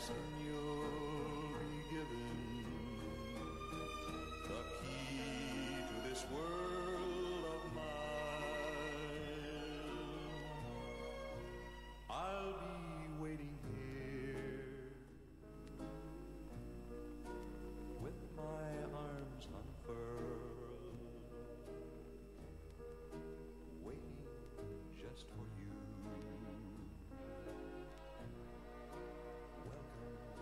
soon you'll be given the key to this world of mine. I'll be waiting here with my arms unfurled, waiting just for you. Welcome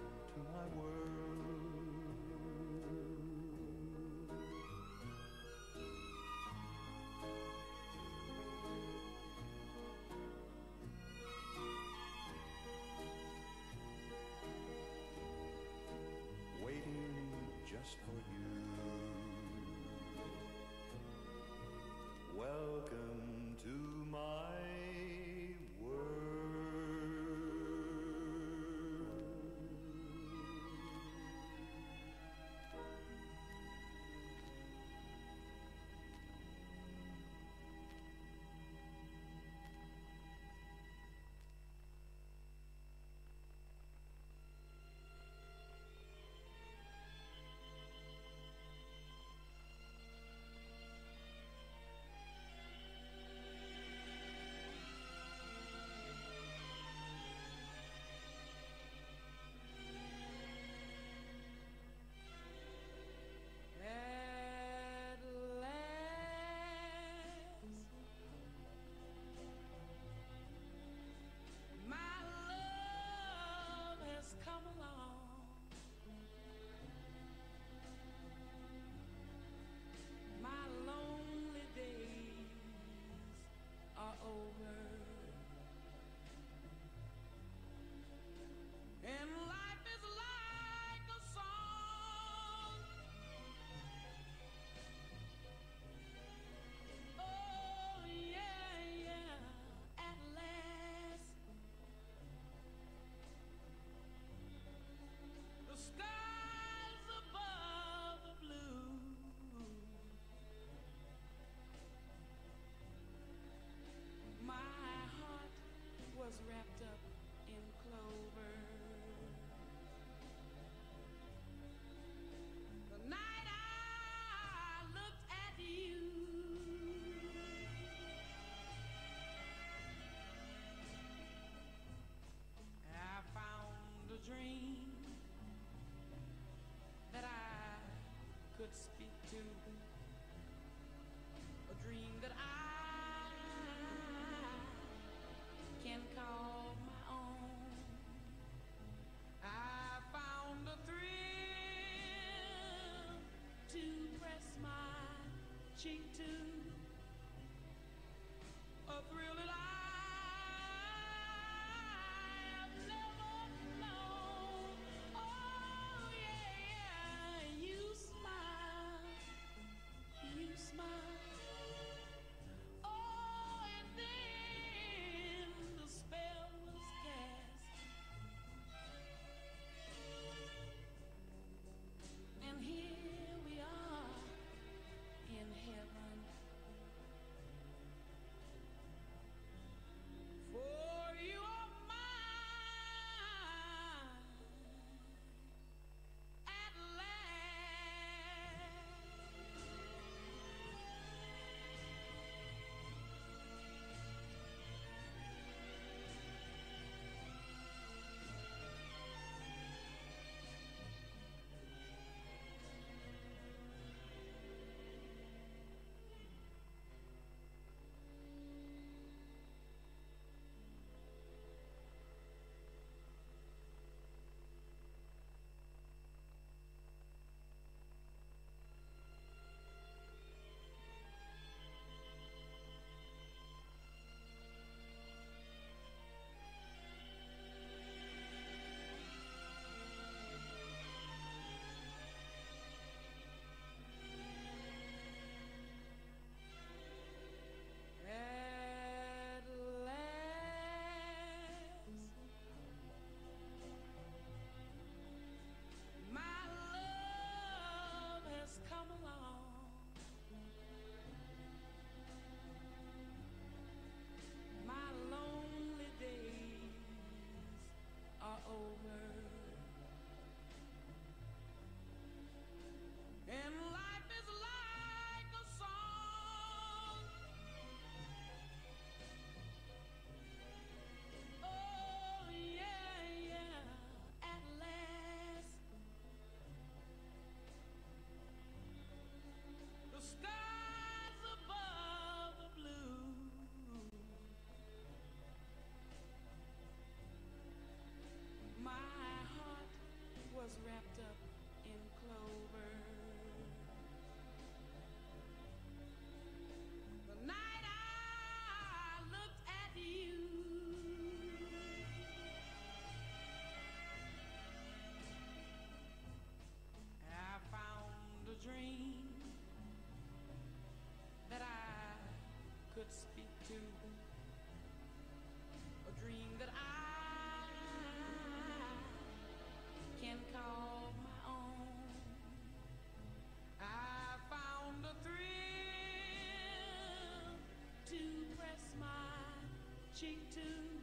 cheek to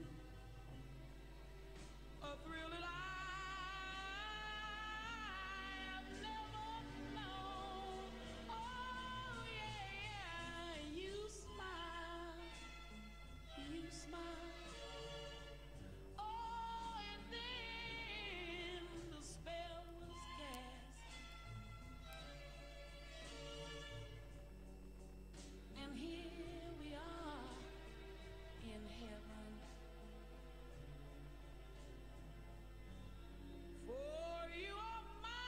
a thrill that I have never known. Oh yeah, you smile. Oh, and then the spell was cast, and here we are in heaven. For you are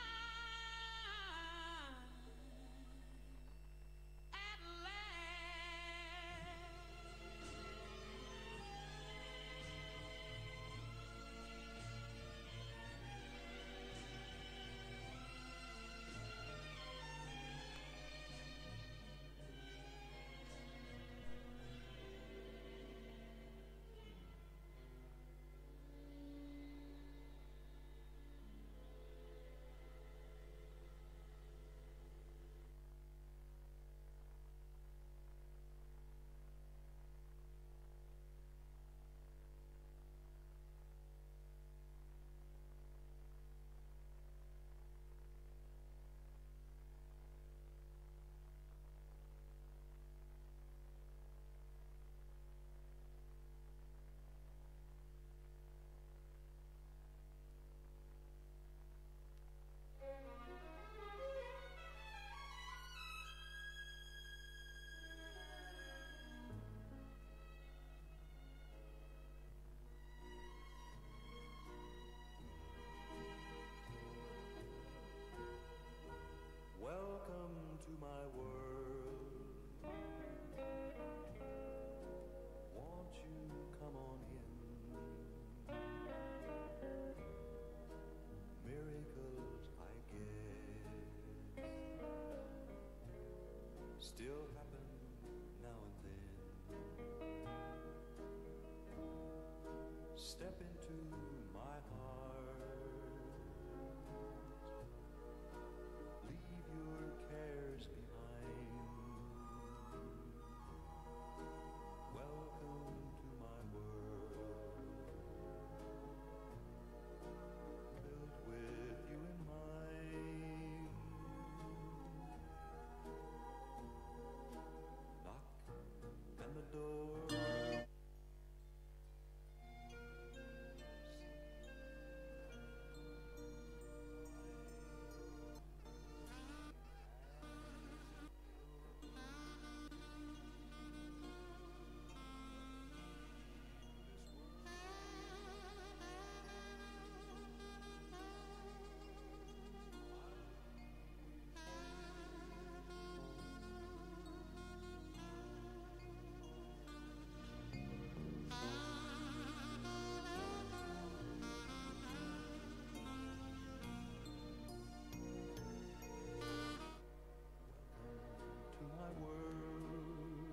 mine at last. Welcome to my world. Won't you come on in? Miracles, I guess, still happen now and then. Step into my heart. Leave your cares behind. Welcome to my world, built with you in mind. Knock and the door. To my world.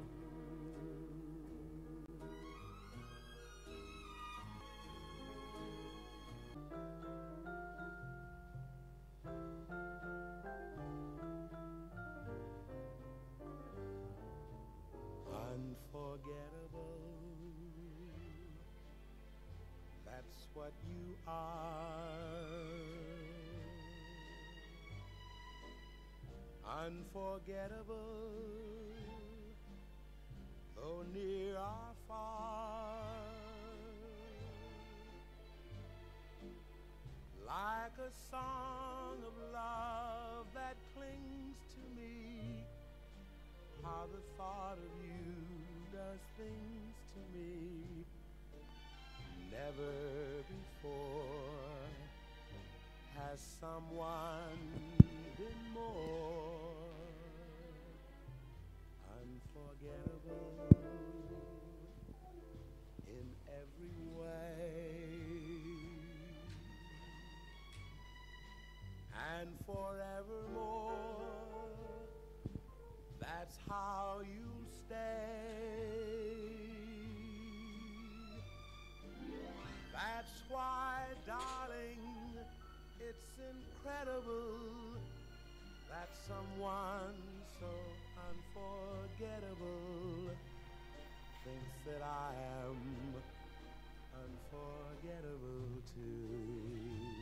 Unforgettable, that's what you are. Unforgettable, though near or far, like a song of love that clings to me. How the thought of you does things to me. Never before has someone been more unforgettable in every way. And forevermore, that's how you'll stay. That's why, darling, it's incredible that someone so unforgettable thinks that I am unforgettable too.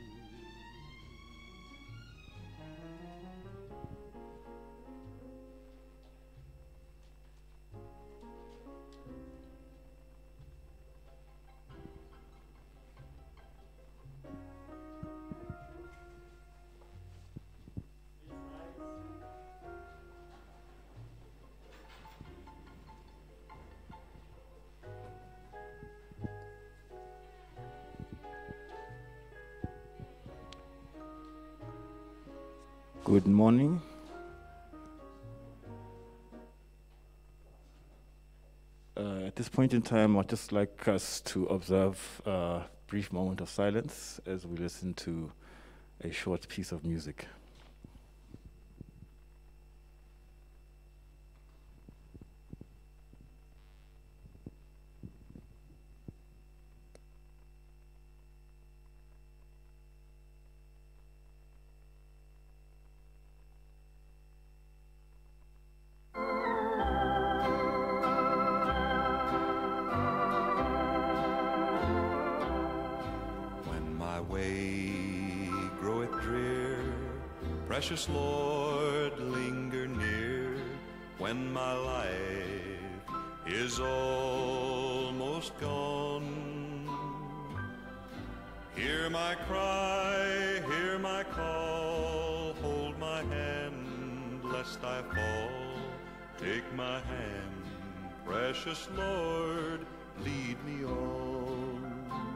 Good morning. At this point in time, I'd just like us to observe a brief moment of silence as we listen to a short piece of music. Precious Lord, linger near when my life is almost gone. Hear my cry, hear my call, hold my hand lest I fall. Take my hand, precious Lord, lead me on.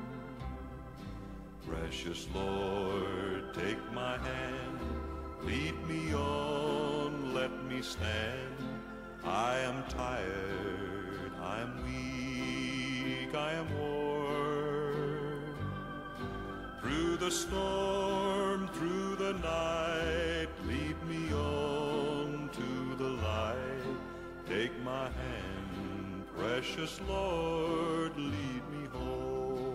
Precious Lord, take my hand, lead me on, let me stand. I am tired, I am weak, I am worn. Through the storm, through the night, lead me on to the light. Take my hand, precious Lord, lead me home.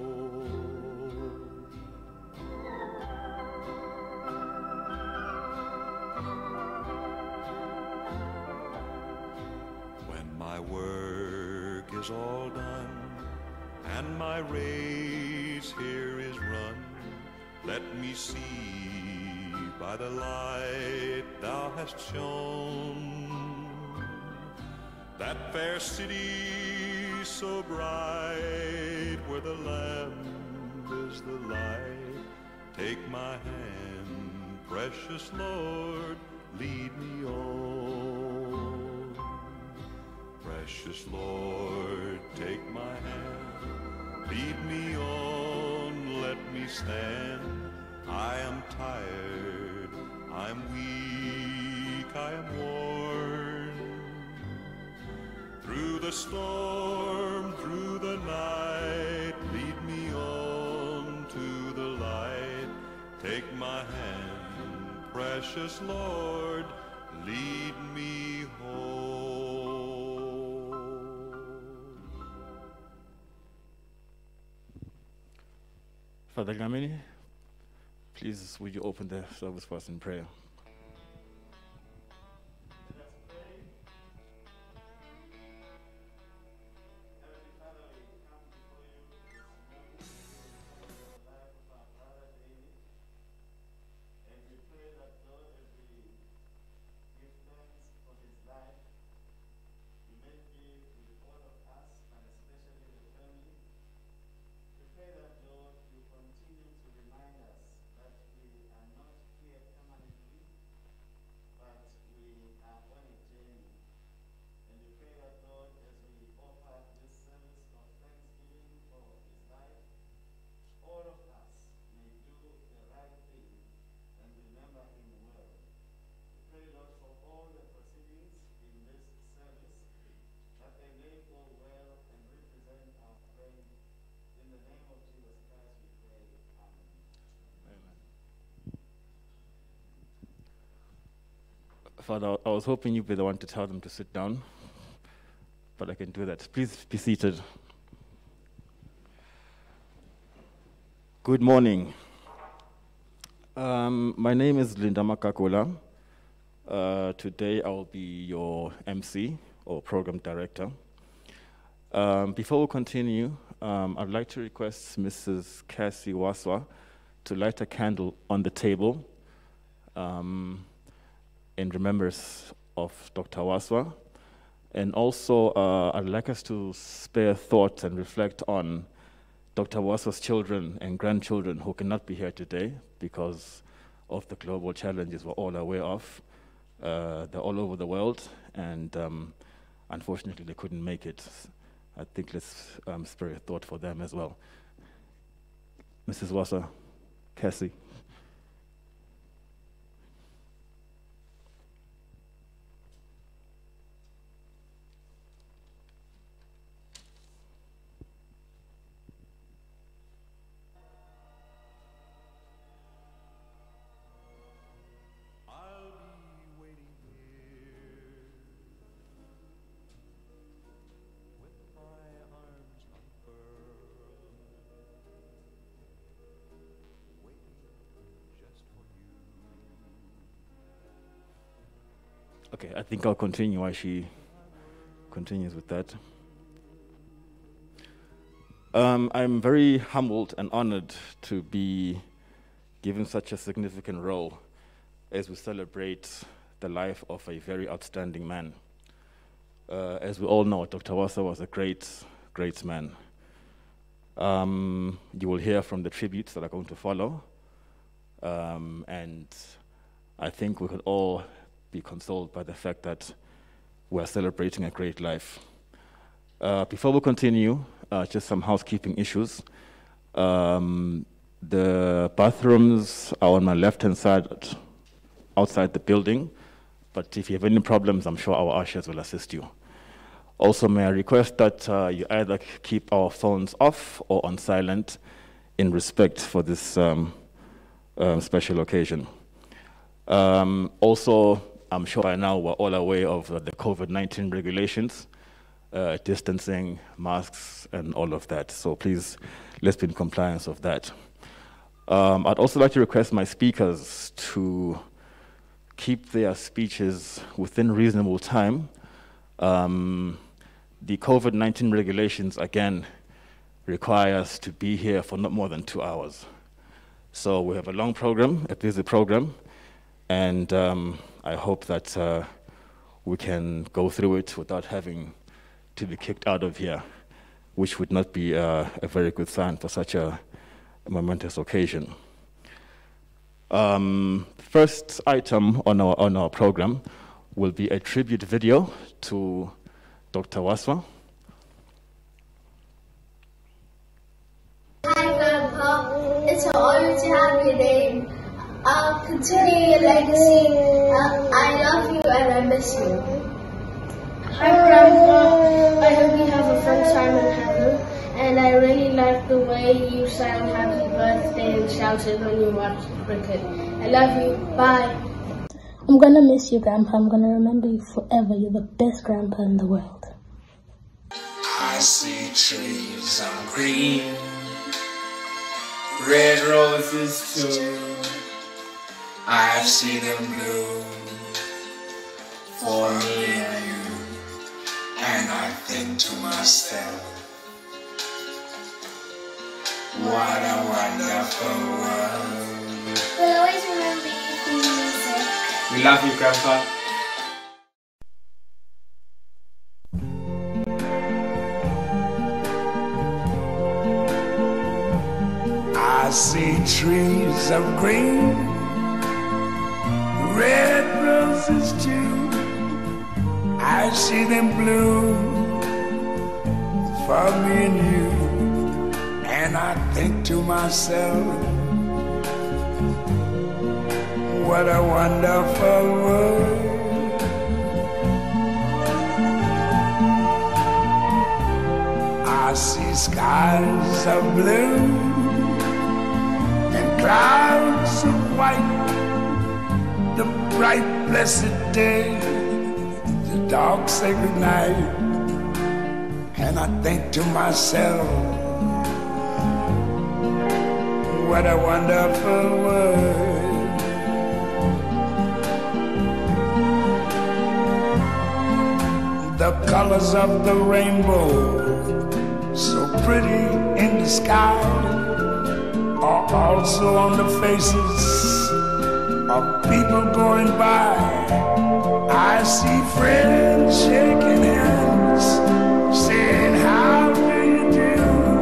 Work is all done, and my race here is run. Let me see by the light thou hast shone, that fair city so bright, where the Lamb is the light. Take my hand, precious Lord, lead me on. Precious Lord, take my hand, lead me on, let me stand. I am tired, I'm weak, I am worn. Through the storm, through the night, lead me on to the light. Take my hand, precious Lord, lead me home. Father Gamini, please would you open the service for us in prayer? Father, I was hoping you'd be the one to tell them to sit down, but I can do that. Please be seated. Good morning. My name is Linda Makakola. Today I'll be your MC, or program director. Before we continue, I'd like to request Mrs. Cassie Waswa to light a candle on the table in remembrance of Dr. Waswa. And also, I'd like us to spare thought and reflect on Dr. Waswa's children and grandchildren who cannot be here today because of the global challenges we're all aware of. They're all over the world, and unfortunately, they couldn't make it. I think let's spare a thought for them as well. Mrs. Waswa, Cassie. I'll be waiting here with my arms unfurled, waiting just for you. Okay, I think I'll continue while she continues with that. I'm very humbled and honored to be given such a significant role as we celebrate the life of a very outstanding man. As we all know, Dr. Waswa was a great man. You will hear from the tributes that are going to follow. And I think we could all be consoled by the fact that we're celebrating a great life. Before we continue, just some housekeeping issues. The bathrooms are on my left-hand side outside the building, but if you have any problems, I'm sure our ushers will assist you. Also, may I request that you either keep our phones off or on silent in respect for this special occasion. Also, I'm sure by now we're all aware of the COVID-19 regulations, distancing, masks, and all of that. So please, let's be in compliance of that. I'd also like to request my speakers to keep their speeches within reasonable time. The COVID-19 regulations, again, require us to be here for not more than 2 hours. So we have a long program, a busy program, and I hope that we can go through it without having to be kicked out of here, which would not be a very good sign for such a momentous occasion. First item on our program will be a tribute video to Dr. Waswa. Hi Grandpa, it's an honor to have your name. I'll continue your legacy. I love you and I miss you. Hi Grandpa, I hope you have a fun time in heaven, and I really like the way you sang happy birthday and shouted when you watched cricket. I love you, bye. I'm gonna miss you, Grandpa. I'm gonna remember you forever. You're the best grandpa in the world. I see trees of green, red roses too. I've seen them bloom for me and you, and I think to myself, what a wonderful world. We'll always remember you through music. We love you, Grandpa. I see trees of green, red roses too. I see them bloom for me and you, and I think to myself, what a wonderful world. I see skies of blue and clouds of white, the bright blessed day, the dark sacred night, and I think to myself, what a wonderful world. The colors of the rainbow, so pretty in the sky are also on the faces of people going by. I see friends shaking hands, saying, how do you do?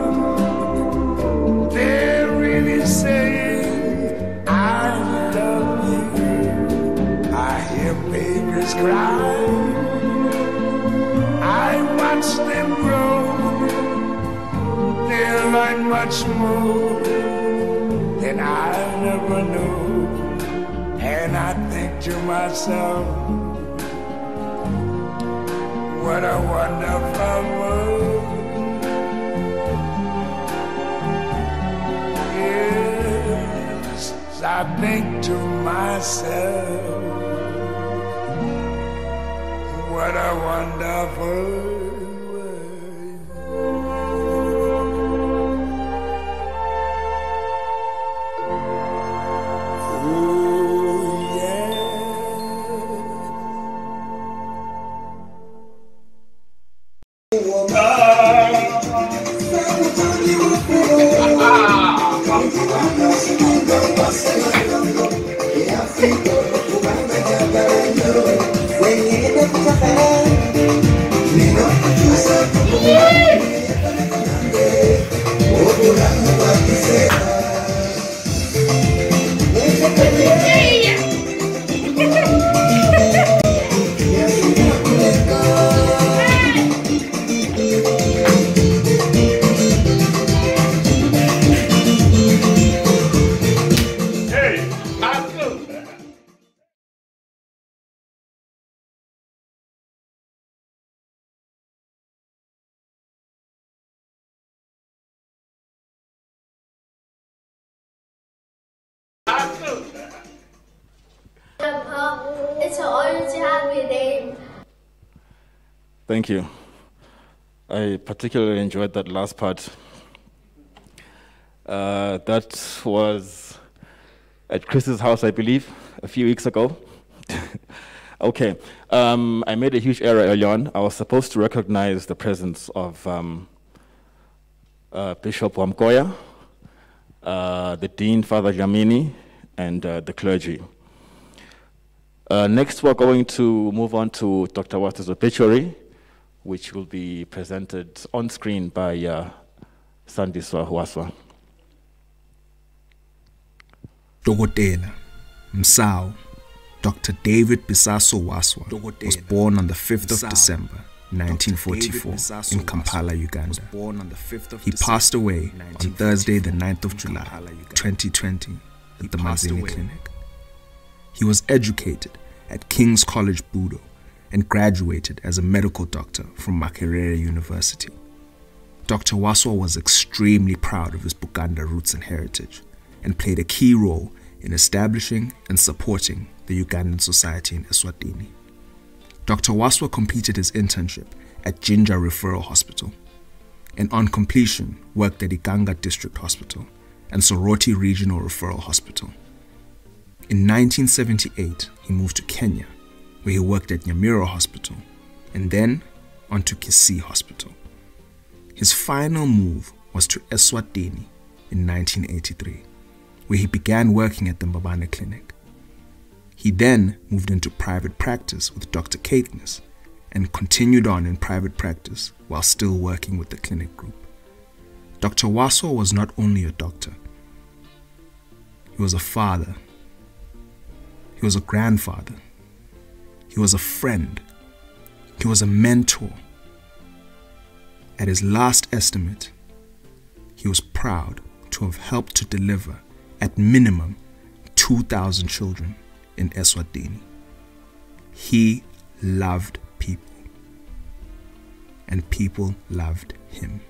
They're really saying, I love you. I hear babies cry, I watch them grow. They'll learn much more than I never knew. And I think to myself, what a wonderful world. Yes, I think to myself, what a wonderful world. Oh, yeah. Grandpa, it's an honor to have your name. Thank you. I particularly enjoyed that last part. That was at Chris's house, I believe, a few weeks ago. Okay. I made a huge error early on. I was supposed to recognize the presence of Bishop Wamkoya, the Dean, Father Jamini, and the clergy. Next, we're going to move on to Dr. Waswa's obituary, which will be presented on screen by Sandiswa Waswa. Dokotela Msao Dr. David Bisaso Waswa was born on the 5th of December 1944 in Kampala, Uganda. He passed away on Thursday the 9th of July 2020 at the Mazini Clinic. He was educated at King's College Budo and graduated as a medical doctor from Makerere University. Dr. Waswa was extremely proud of his Buganda roots and heritage and played a key role in establishing and supporting the Ugandan society in Eswatini. Dr. Waswa completed his internship at Jinja Referral Hospital and on completion worked at Iganga District Hospital and Soroti Regional Referral Hospital. In 1978, he moved to Kenya, where he worked at Nyamira Hospital and then on to Kisii Hospital. His final move was to Eswatini in 1983, where he began working at the Mbabane Clinic. He then moved into private practice with Dr. Caithness and continued on in private practice while still working with the clinic group. Dr. Waswa was not only a doctor, he was a father, he was a grandfather, he was a friend, he was a mentor. At his last estimate, he was proud to have helped to deliver at minimum 2,000 children in Eswatini. He loved people, and people loved him.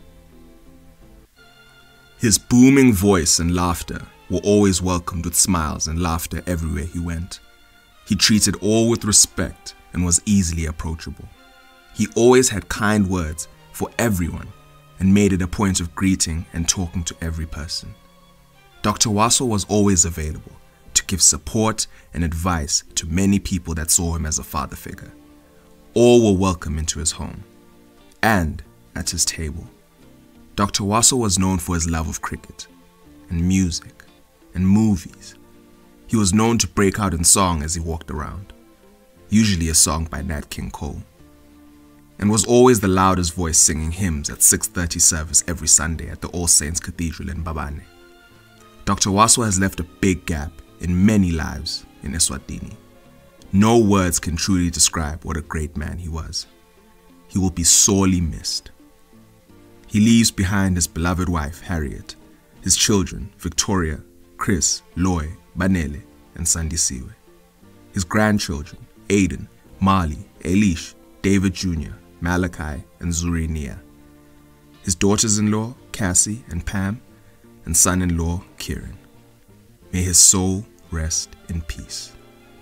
His booming voice and laughter were always welcomed with smiles and laughter everywhere he went. He treated all with respect and was easily approachable. He always had kind words for everyone and made it a point of greeting and talking to every person. Dr. Waswa was always available to give support and advice to many people that saw him as a father figure. All were welcome into his home and at his table. Dr. Waso was known for his love of cricket and music and movies. He was known to break out in song as he walked around, usually a song by Nat King Cole, and was always the loudest voice singing hymns at 6:30 service every Sunday at the All Saints Cathedral in Babane. Dr. Waso has left a big gap in many lives in Eswatini. No words can truly describe what a great man he was. He will be sorely missed. He leaves behind his beloved wife, Harriet, his children, Victoria, Chris, Loy, Banele, and Sandisiwe, his grandchildren, Aiden, Marley, Elish, David Jr., Malachi, and Zuri Nia, his daughters-in-law, Cassie and Pam, and son-in-law, Kieran. May his soul rest in peace.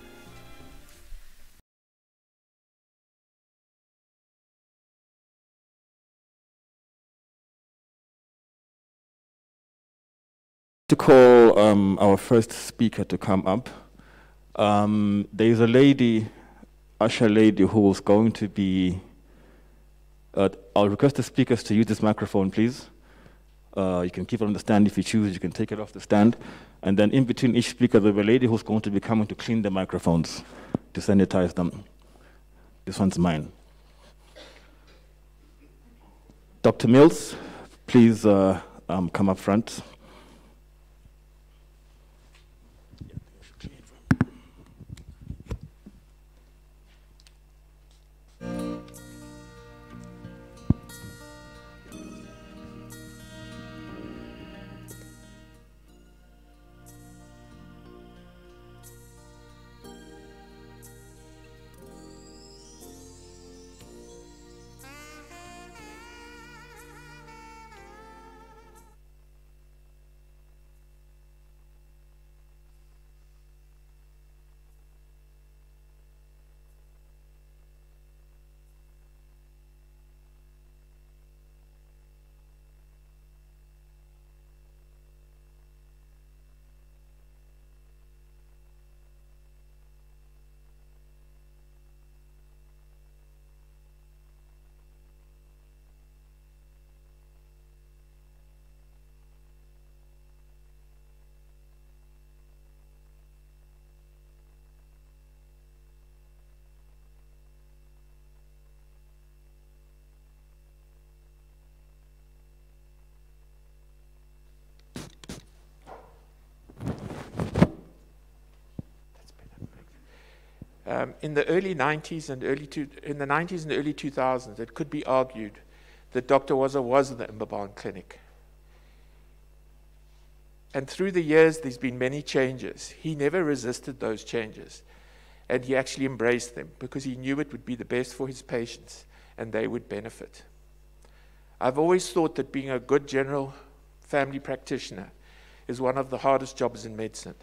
To call our first speaker to come up. There is a lady, usher lady, who is going to be, I'll request the speakers to use this microphone, please. You can keep it on the stand if you choose, you can take it off the stand. And then in between each speaker, there'll be a lady who's going to be coming to clean the microphones, to sanitize them. This one's mine. Dr. Mills, please come up front. In the early 90s and early 2000s, it could be argued that Dr. Waso was in the Mbabane Clinic. And through the years, there's been many changes. He never resisted those changes, and he actually embraced them because he knew it would be the best for his patients and they would benefit. I've always thought that being a good general family practitioner is one of the hardest jobs in medicine.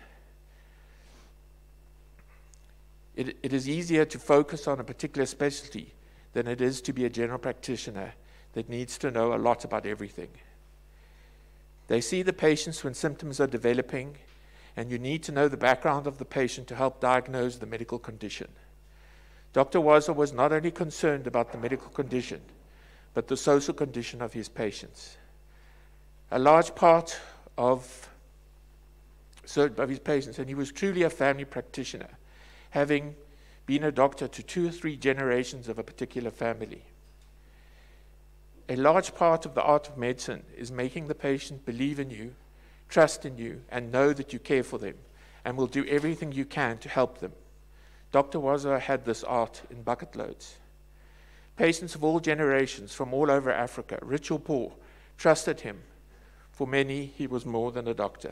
It is easier to focus on a particular specialty than it is to be a general practitioner that needs to know a lot about everything. They see the patients when symptoms are developing, and you need to know the background of the patient to help diagnose the medical condition. Dr. Waso was not only concerned about the medical condition, but the social condition of his patients. A large part of his patients, and he was truly a family practitioner, having been a doctor to 2 or 3 generations of a particular family. A large part of the art of medicine is making the patient believe in you, trust in you, and know that you care for them, and will do everything you can to help them. Dr. Waso had this art in bucket loads. Patients of all generations from all over Africa, rich or poor, trusted him. For many, he was more than a doctor.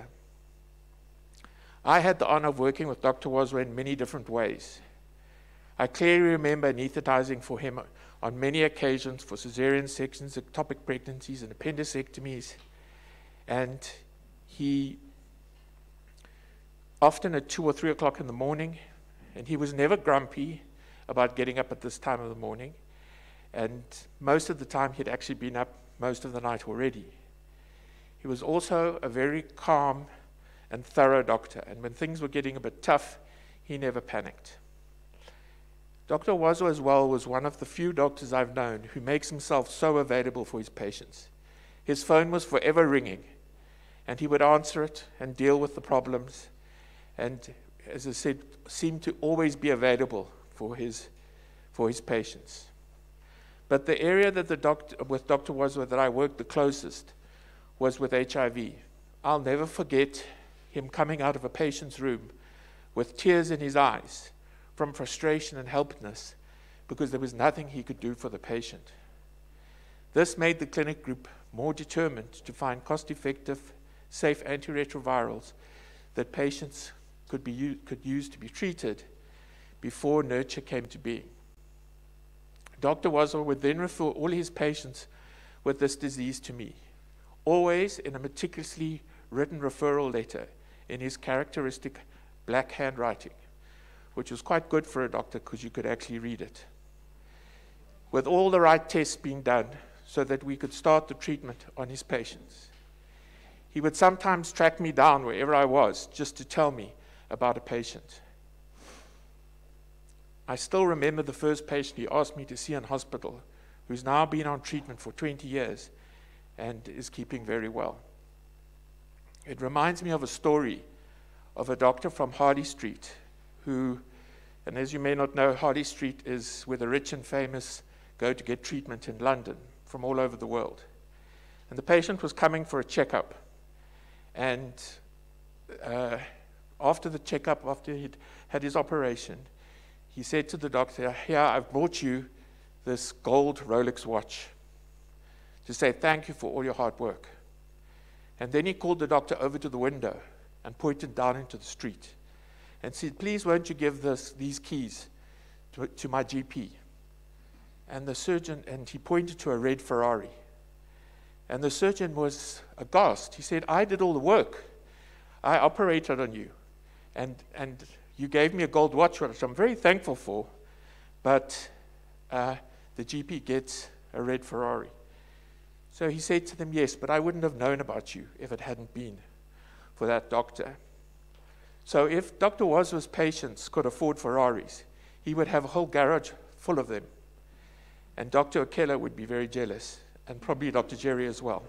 I had the honor of working with Dr. Waso in many different ways. I clearly remember anesthetizing for him on many occasions for cesarean sections, ectopic pregnancies, and appendectomies. And he, often at 2 or 3 o'clock in the morning, and he was never grumpy about getting up at this time of the morning. And most of the time, he'd actually been up most of the night already. He was also a very calm and thorough doctor, and when things were getting a bit tough, he never panicked. Dr. Waso as well was one of the few doctors I've known who makes himself so available for his patients. His phone was forever ringing, and he would answer it and deal with the problems, and, as I said, seemed to always be available for his patients. But the area that with Dr. Wadsworth that I worked the closest was with HIV. I'll never forget him coming out of a patient's room with tears in his eyes from frustration and helplessness because there was nothing he could do for the patient. This made the clinic group more determined to find cost-effective, safe antiretrovirals that patients could use to be treated before nurture came to being. Dr. Wadsworth would then refer all his patients with this disease to me, always in a meticulously written referral letter in his characteristic black handwriting, which was quite good for a doctor because you could actually read it, with all the right tests being done so that we could start the treatment on his patients. He would sometimes track me down wherever I was just to tell me about a patient. I still remember the first patient he asked me to see in hospital, who's now been on treatment for 20 years and is keeping very well. It reminds me of a story of a doctor from Harley Street who, and as you may not know, Harley Street is where the rich and famous go to get treatment in London from all over the world. And the patient was coming for a checkup. And after the checkup, after he'd had his operation, he said to the doctor, "Here, I've bought you this gold Rolex watch to say thank you for all your hard work." And then he called the doctor over to the window and pointed down into the street and said, "Please, won't you give these keys to my GP?" And the surgeon, and he pointed to a red Ferrari. And the surgeon was aghast. He said, "I did all the work. I operated on you. And you gave me a gold watch, which I'm very thankful for, but the GP gets a red Ferrari." So he said to them, "Yes, but I wouldn't have known about you if it hadn't been for that doctor." So if Dr. Wadsworth's patients could afford Ferraris, he would have a whole garage full of them. And Dr. Okello would be very jealous, and probably Dr. Jerry as well.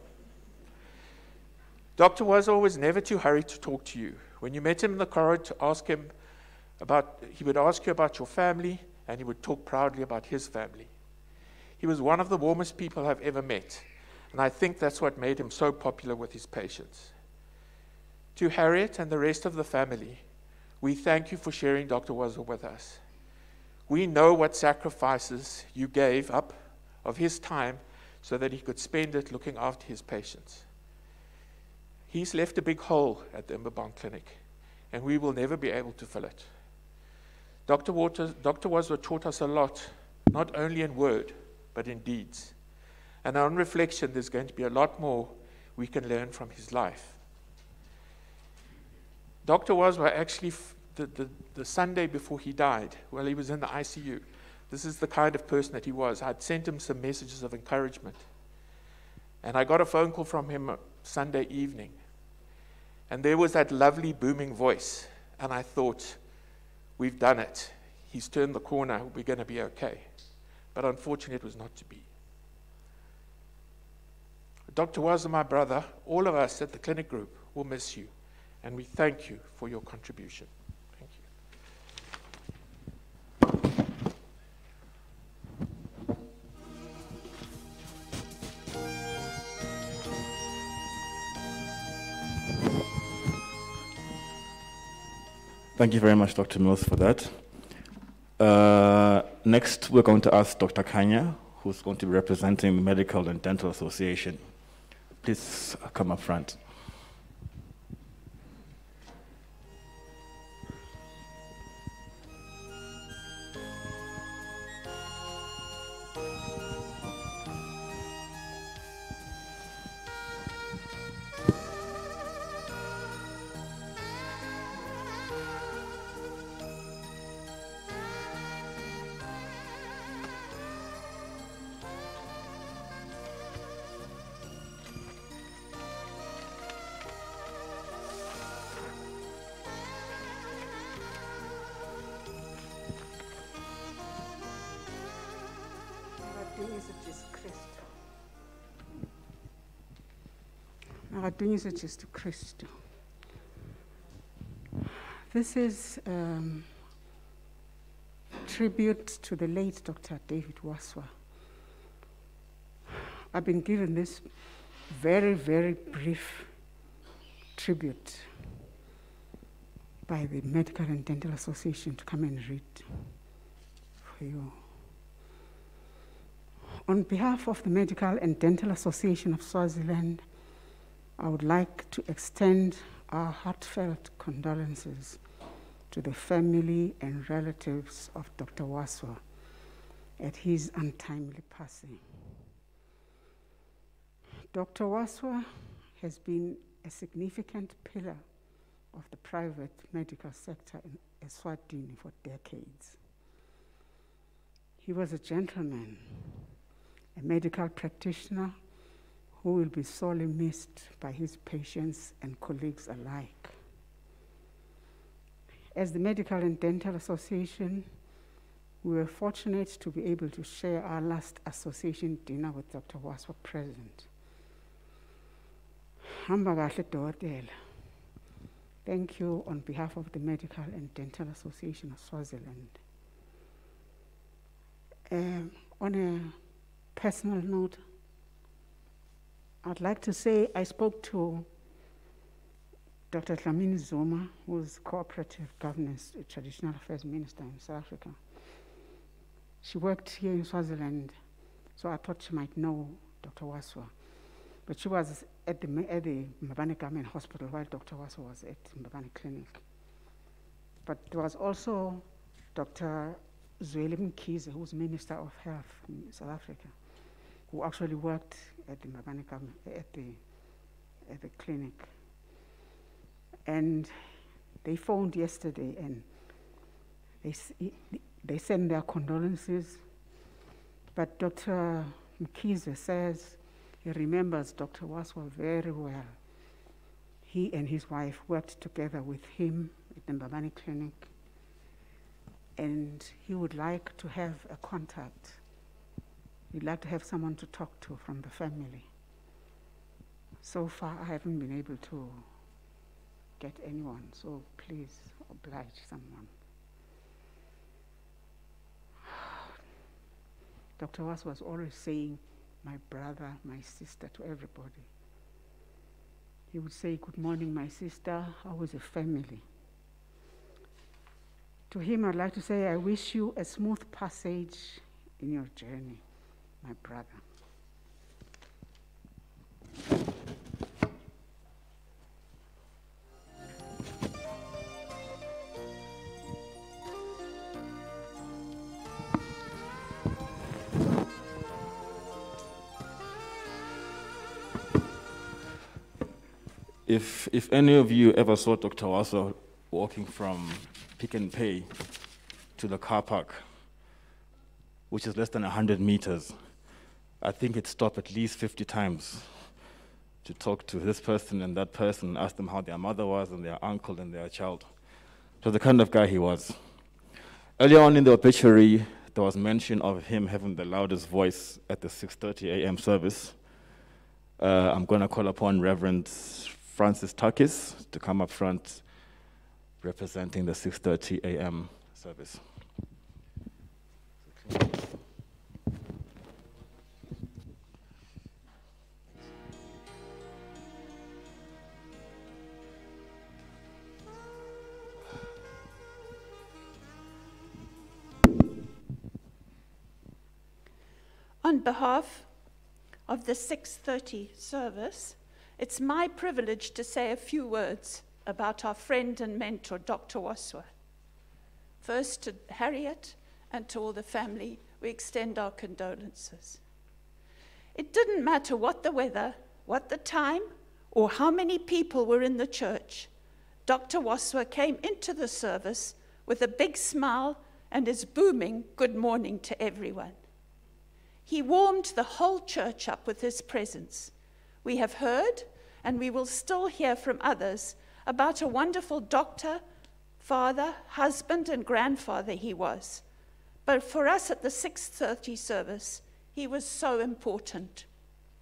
Dr. Wadsworth was never too hurried to talk to you. When you met him in the corridor to ask him he would ask you about your family, and he would talk proudly about his family. He was one of the warmest people I've ever met, and I think that's what made him so popular with his patients. To Harriet and the rest of the family, we thank you for sharing Dr. Wadsworth with us. We know what sacrifices you gave up of his time so that he could spend it looking after his patients. He's left a big hole at the Imbirbong Clinic, and we will never be able to fill it. Dr. Wadsworth taught us a lot, not only in word, but in deeds. And on reflection, there's going to be a lot more we can learn from his life. Dr. Wadsworth actually, the Sunday before he died, while he was in the ICU, this is the kind of person that he was. I'd sent him some messages of encouragement. And I got a phone call from him Sunday evening. And there was that lovely booming voice. And I thought, we've done it. He's turned the corner. We're going to be okay. But unfortunately, it was not to be. Dr. Wadsworth, my brother, all of us at the clinic group will miss you. And we thank you for your contribution. Thank you. Thank you very much, Dr. Mills, for that. Next, we're going to ask Dr. Kanya, who's going to be representing the Medical and Dental Association. Please come up front. Akadunyiswe Jesu Kristu. This is tribute to the late Dr. David Waswa. I've been given this very, very brief tribute by the Medical and Dental Association to come and read for you. On behalf of the Medical and Dental Association of Swaziland, I would like to extend our heartfelt condolences to the family and relatives of Dr. Waswa at his untimely passing. Dr. Waswa has been a significant pillar of the private medical sector in Eswatini for decades. He was a gentleman, a medical practitioner who will be sorely missed by his patients and colleagues alike. As the Medical and Dental Association, we were fortunate to be able to share our last association dinner with Dr. Waswa present. Hamba kahle dokotela. Thank you on behalf of the Medical and Dental Association of Swaziland. On a personal note, I'd like to say I spoke to Dr. Dlamini Zuma, who is Cooperative Governance Traditional Affairs Minister in South Africa. She worked here in Swaziland, so I thought she might know Dr. Waswa. But she was at the Mbabane Government Hospital while Dr. Waswa was at Mbabane Clinic. But there was also Dr. Zweli Mkhize, who's Minister of Health in South Africa, who actually worked at the Mbabane Government, at the clinic. And they phoned yesterday and they sent their condolences. But Dr. Mkhize says he remembers Dr. Waswa very well. He and his wife worked together with him at the Mbabane Clinic, and he would like to have a contact. He'd like to have someone to talk to from the family. So far, I haven't been able to get anyone, so please oblige someone. Dr. Waswa was always saying, my brother, my sister, to everybody. He would say, good morning, my sister, how is the family? To him, I'd like to say, I wish you a smooth passage in your journey, my brother. If any of you ever saw Dr. Waswa walking from Pick n Pay to the car park, which is less than 100 meters, I think he'd stop at least 50 times to talk to this person and that person, ask them how their mother was and their uncle and their child. It was the kind of guy he was. Earlier on in the obituary, there was mention of him having the loudest voice at the 6:30 a.m. service. I'm going to call upon Reverend Francis Takis to come up front representing the 6:30 a.m. service. On behalf of the 6:30 service, it's my privilege to say a few words about our friend and mentor, Dr. Waswa. First, to Harriet and to all the family, we extend our condolences. It didn't matter what the weather, what the time, or how many people were in the church. Dr. Waswa came into the service with a big smile and his booming good morning to everyone. He warmed the whole church up with his presence. We have heard, and we will still hear from others, about a wonderful doctor, father, husband, and grandfather he was. But for us at the 6:30 service, he was so important.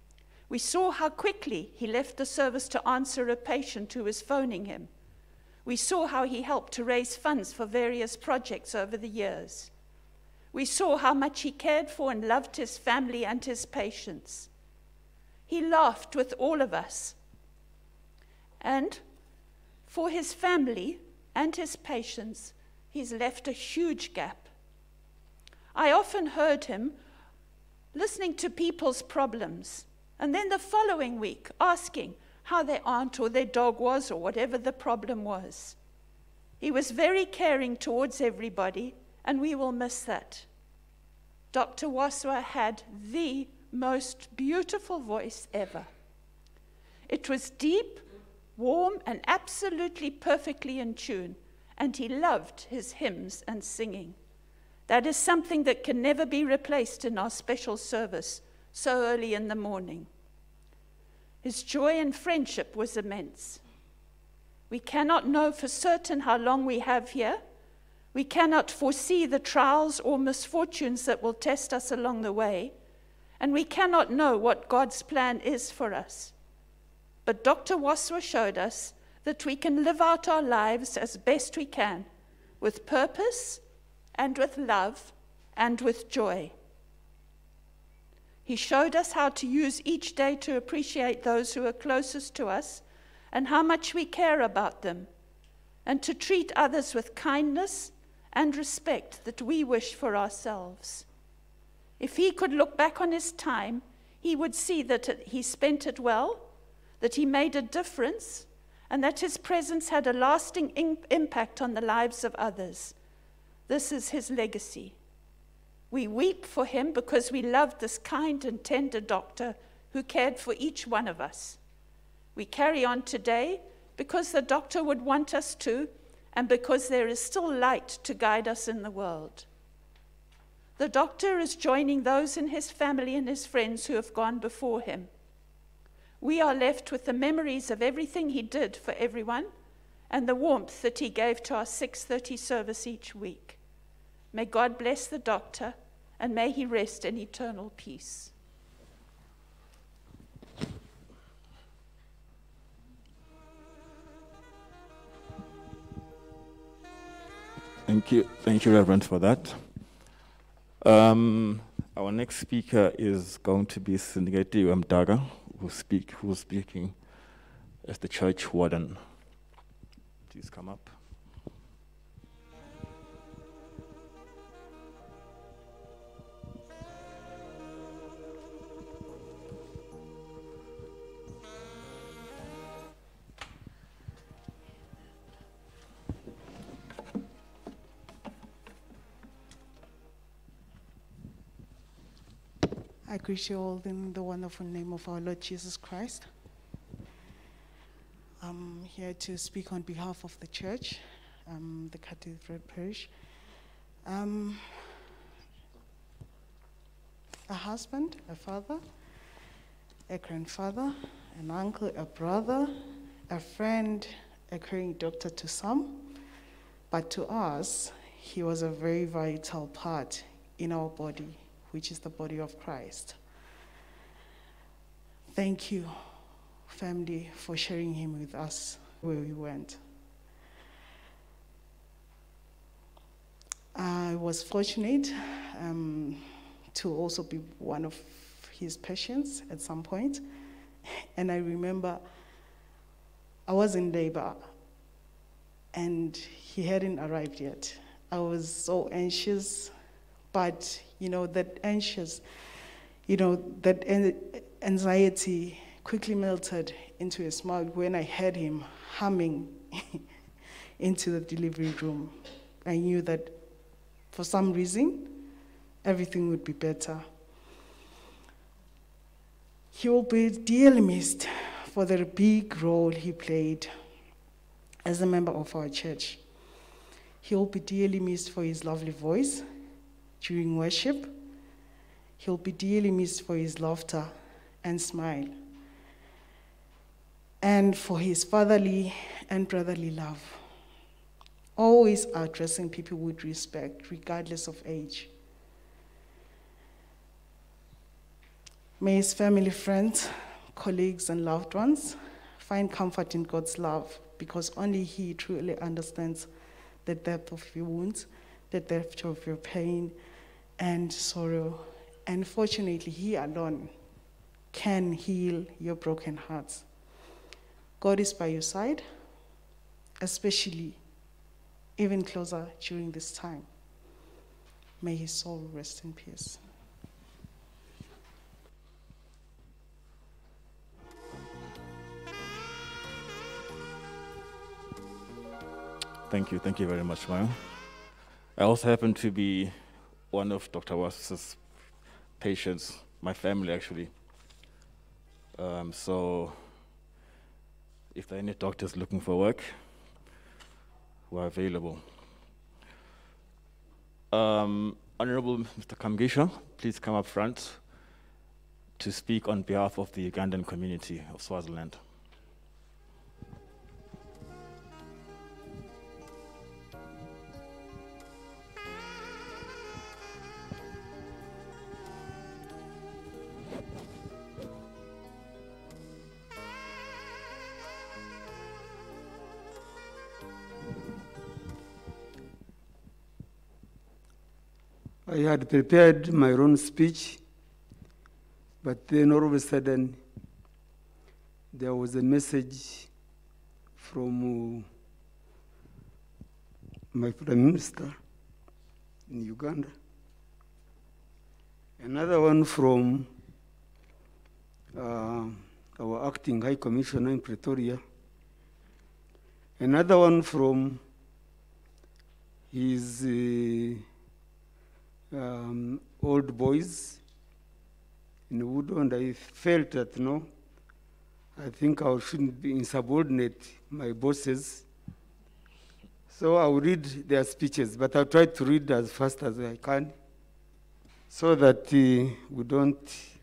We saw how quickly he left the service to answer a patient who was phoning him. We saw how he helped to raise funds for various projects over the years. We saw how much he cared for and loved his family and his patients. He laughed with all of us. And for his family and his patients, he's left a huge gap. I often heard him listening to people's problems, and then the following week asking how their aunt or their dog was or whatever the problem was. He was very caring towards everybody, and we will miss that. Dr. Waswa had the most beautiful voice ever. It was deep, warm, and absolutely perfectly in tune, and he loved his hymns and singing. That is something that can never be replaced in our special service so early in the morning. His joy and friendship was immense. We cannot know for certain how long we have here. We cannot foresee the trials or misfortunes that will test us along the way, and we cannot know what God's plan is for us. But Dr. Waswa showed us that we can live out our lives as best we can, with purpose and with love and with joy. He showed us how to use each day to appreciate those who are closest to us and how much we care about them, and to treat others with kindness and respect that we wish for ourselves. If he could look back on his time, he would see that he spent it well, that he made a difference, and that his presence had a lasting impact on the lives of others. This is his legacy. We weep for him because we loved this kind and tender doctor who cared for each one of us. We carry on today because the doctor would want us to, and because there is still light to guide us in the world. The doctor is joining those in his family and his friends who have gone before him. We are left with the memories of everything he did for everyone and the warmth that he gave to our 6:30 service each week. May God bless the doctor, and may he rest in eternal peace. Thank you, Reverend, for that. Our next speaker is going to be Sindegeti Mdaga, who's speaking as the church warden. Please come up. I greet you all in the wonderful name of our Lord Jesus Christ. I'm here to speak on behalf of the church, the Cathedral Parish. A husband, a father, a grandfather, an uncle, a brother, a friend, a caring doctor to some, but to us, he was a very vital part in our body, which is the body of Christ. Thank you, family, for sharing him with us where we went. I was fortunate to also be one of his patients at some point. And I remember I was in labor and he hadn't arrived yet. I was so anxious, but that anxiety quickly melted into a smile when I heard him humming into the delivery room. I knew that for some reason, everything would be better. He will be dearly missed for the big role he played as a member of our church. He will be dearly missed for his lovely voice during worship. He'll be dearly missed for his laughter and smile, and for his fatherly and brotherly love, always addressing people with respect, regardless of age. May his family, friends, colleagues and loved ones, find comfort in God's love, because only He truly understands the depth of your wounds, the depth of your pain and sorrow. And fortunately, He alone can heal your broken hearts. God is by your side, especially even closer during this time. May his soul rest in peace. Thank you very much, Maya. I also happen to be one of Dr. Waswa's patients, my family actually. So if there are any doctors looking for work, we're available. Honorable Mr. Kamgisha, please come up front to speak on behalf of the Ugandan community of Swaziland. I had prepared my own speech, but then all of a sudden, there was a message from my Prime Minister in Uganda, another one from our Acting High Commissioner in Pretoria, another one from his old boys in Udo, and I felt that, no, I think I shouldn't be insubordinate my bosses. So I'll read their speeches, but I'll try to read as fast as I can so that we don't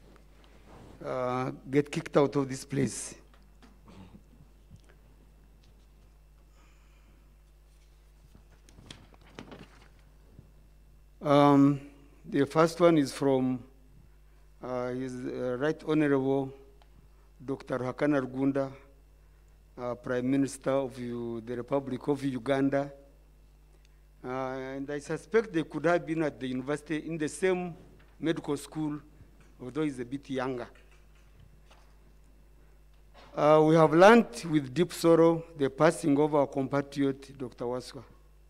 get kicked out of this place. The first one is from His Right Honorable Dr. Hakana Rugunda, Prime Minister of the Republic of Uganda. And I suspect they could have been at the university in the same medical school, although he's a bit younger. We have learned with deep sorrow the passing of our compatriot, Dr. Waswa.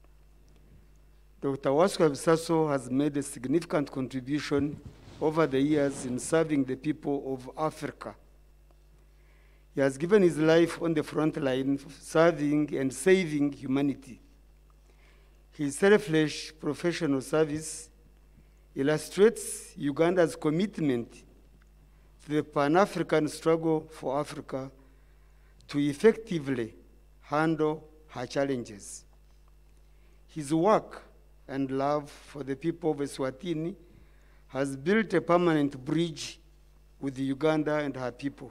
Dr. Waswa Bisaso has made a significant contribution over the years in serving the people of Africa. He has given his life on the front line, serving and saving humanity. His selfless professional service illustrates Uganda's commitment to the Pan-African struggle for Africa to effectively handle her challenges. His work and love for the people of Eswatini has built a permanent bridge with Uganda and her people.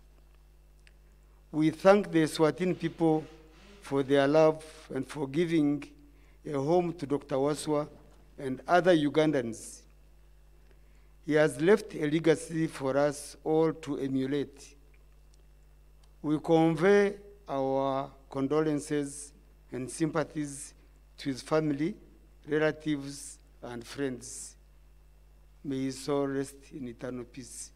We thank the Eswatini people for their love and for giving a home to Dr. Waswa and other Ugandans. He has left a legacy for us all to emulate. We convey our condolences and sympathies to his family, relatives, and friends. May his soul rest in eternal peace.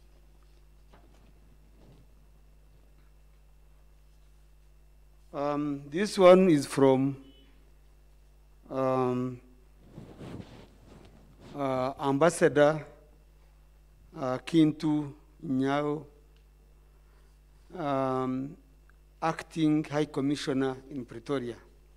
This one is from Ambassador Kintu Nyao, Acting High Commissioner in Pretoria.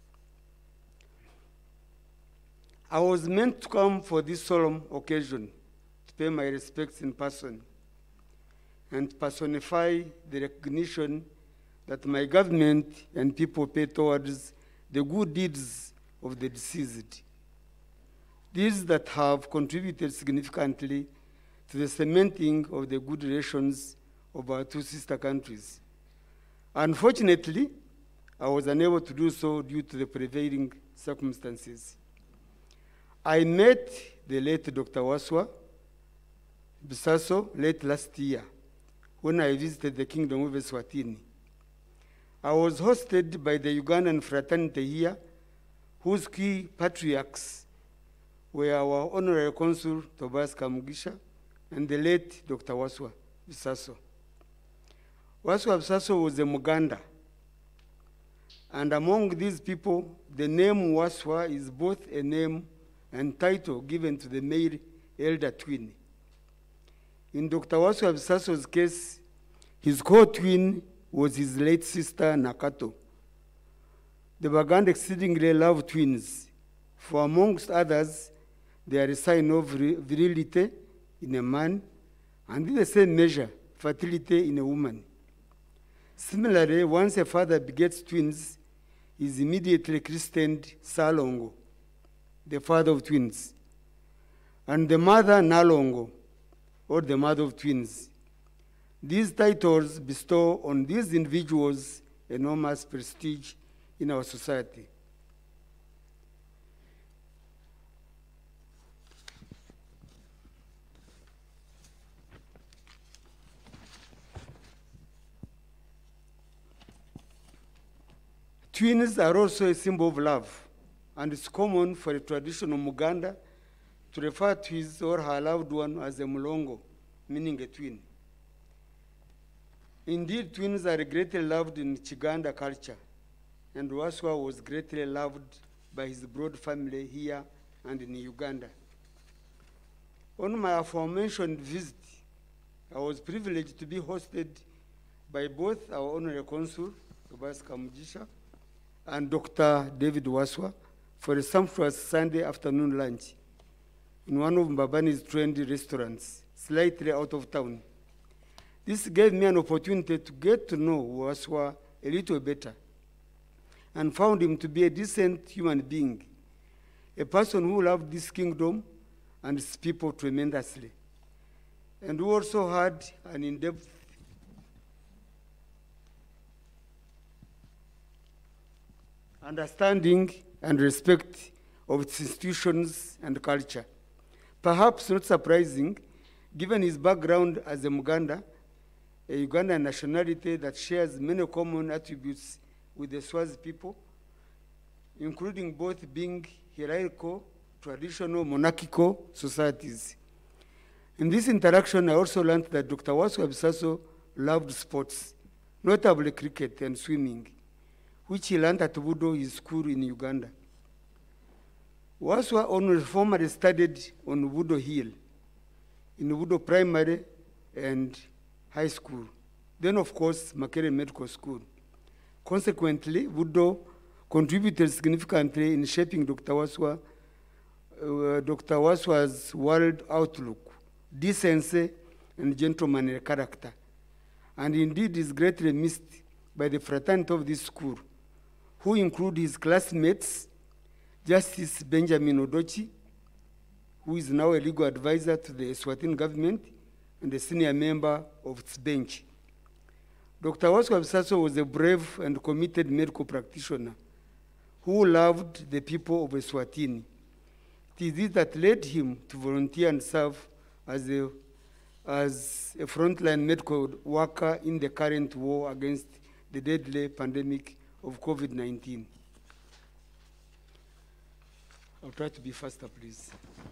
I was meant to come for this solemn occasion to pay my respects in person and personify the recognition that my government and people pay towards the good deeds of the deceased. Deeds that have contributed significantly to the cementing of the good relations of our two sister countries. Unfortunately, I was unable to do so due to the prevailing circumstances. I met the late Dr. Waswa Bisaso late last year when I visited the Kingdom of Eswatini. I was hosted by the Ugandan fraternity here, whose key patriarchs were our Honorary Consul Tobias Kamugisha and the late Dr. Waswa Bisaso. Waswa Bisaso was a Muganda. And among these people, the name Waswa is both a name and title given to the male elder twin. In Dr. Waswa Bisaso's case, his co-twin was his late sister Nakato. The Baganda exceedingly loved twins, for amongst others, they are a sign of virility in a man, and in the same measure, fertility in a woman. Similarly, once a father begets twins, he is immediately christened Salongo, the father of twins, and the mother Nalongo, or the mother of twins. These titles bestow on these individuals enormous prestige in our society. Twins are also a symbol of love, and it's common for a traditional Muganda to refer to his or her loved one as a mulongo, meaning a twin. Indeed, twins are greatly loved in Chiganda culture, and Waswa was greatly loved by his broad family here and in Uganda. On my aforementioned visit, I was privileged to be hosted by both our Honorary Consul, Tobias Kamugisha, and Dr. David Waswa for a sumptuous Sunday afternoon lunch in one of Mbabani's trendy restaurants, slightly out of town. This gave me an opportunity to get to know Waswa a little better and found him to be a decent human being, a person who loved this kingdom and its people tremendously, and who also had an in-depth understanding and respect of its institutions and culture. Perhaps not surprising, given his background as a Muganda, a Ugandan nationality that shares many common attributes with the Swazi people, including both being hierarchical, traditional, monarchical societies. In this interaction, I also learned that Dr. Waswa Bisaso loved sports, notably cricket and swimming, which he learned at Budo, his school in Uganda. Waswa formerly studied on Budo Hill, in Budo Primary and High School, then of course Makere Medical School. Consequently, Budo contributed significantly in shaping Dr. Waswa's world outlook, decency, and gentlemanly character, and indeed is greatly missed by the fraternity of this school, who include his classmates, Justice Benjamin Odochi, who is now a legal advisor to the Eswatini government and a senior member of its bench. Dr. Waswa Bisaso was a brave and committed medical practitioner who loved the people of Eswatini. It is this that led him to volunteer and serve as a frontline medical worker in the current war against the deadly pandemic of COVID-19. I'll try to be faster, please.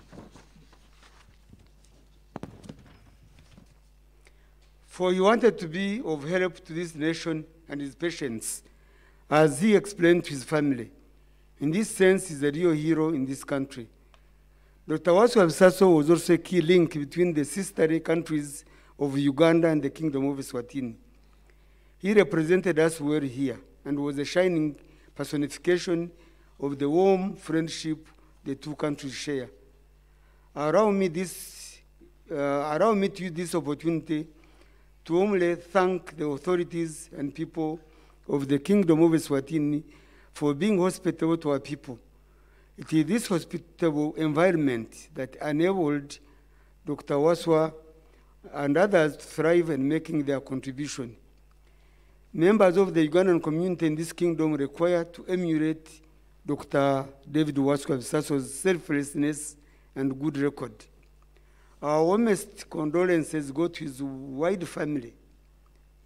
For he wanted to be of help to this nation and his patients, as he explained to his family. In this sense, he's a real hero in this country. Dr. Waswa Bisaso was also a key link between the sister countries of Uganda and the Kingdom of Eswatini. He represented us well here and was a shining personification of the warm friendship the two countries share. Allow me to use this opportunity to warmly thank the authorities and people of the Kingdom of Eswatini for being hospitable to our people. It is this hospitable environment that enabled Dr. Waswa and others to thrive in making their contribution. Members of the Ugandan community in this kingdom require to emulate Dr. David Waswa Bisaso's selflessness and good record. Our warmest condolences go to his wide family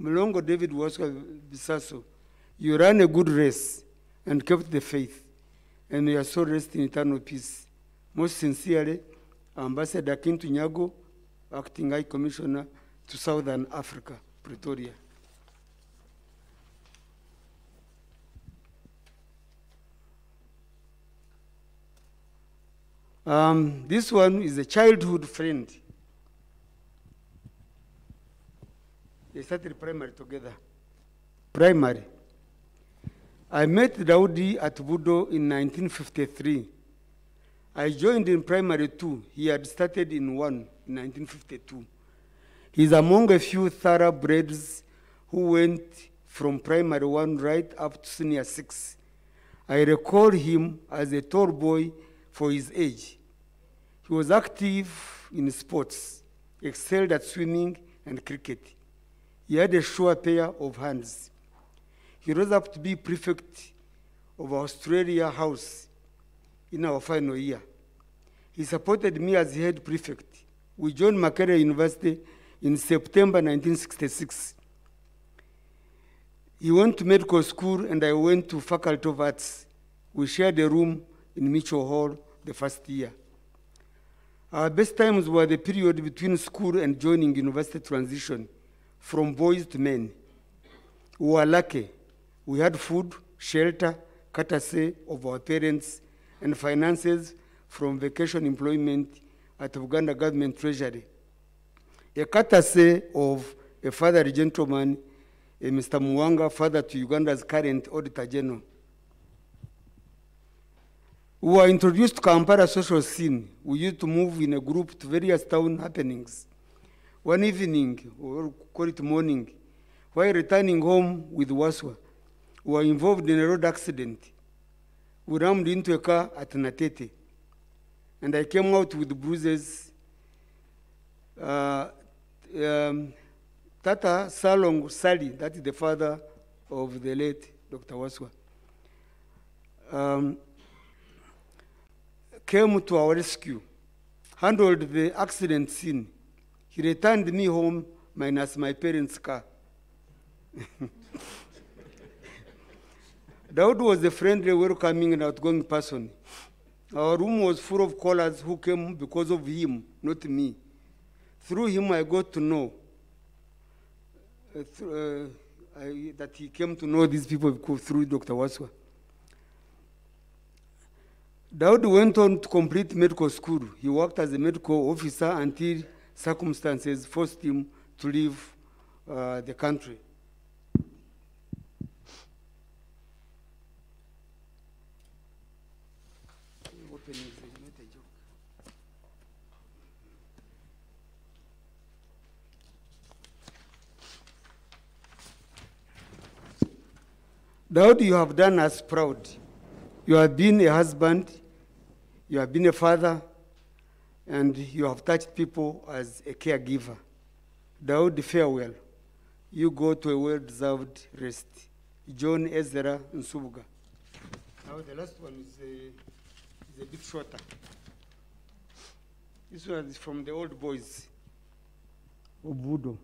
Mlongo David Waswa Bisaso, you ran a good race and kept the faith, and you are so rest in eternal peace. Most sincerely, Ambassador Kintu Nyago, Acting High Commissioner to Southern Africa, Pretoria. This one is a childhood friend. They started primary together. Primary. I met Daudi at Budo in 1953. I joined in primary 2. He had started in 1 in 1952. He's among a few thoroughbreds who went from primary 1 right up to senior 6. I recall him as a tall boy for his age. He was active in sports, excelled at swimming and cricket. He had a sure pair of hands. He rose up to be prefect of Australia House in our final year. He supported me as head prefect. We joined Makerere University in September 1966. He went to medical school and I went to Faculty of Arts. We shared a room in Mitchell Hall the first year. Our best times were the period between school and joining university transition, from boys to men. We were lucky. We had food, shelter, courtesy of our parents, and finances from vacation employment at Uganda Government Treasury. A courtesy of a father gentleman, Mr. Mwanga, father to Uganda's current Auditor General. We were introduced to Kampala social scene. We used to move in a group to various town happenings. One evening, or call it morning, while returning home with Waswa, we were involved in a road accident. We rammed into a car at Natete, and I came out with bruises. Tata Salong Sali, that is the father of the late Dr. Waswa, came to our rescue, handled the accident scene. He returned me home minus my parents' car. Daud was a friendly, welcoming, and outgoing person. Our room was full of callers who came because of him, not me. Through him, I got to know that he came to know these people through Dr. Waswa. Daud went on to complete medical school. He worked as a medical officer until circumstances forced him to leave the country. Daud, you have done us proud. You have been a husband, you have been a father, and you have touched people as a caregiver. Daud, farewell. You go to a well-deserved rest. John Ezra Nsubuga. Now the last one is a bit shorter. This one is from the old boys, Obudo.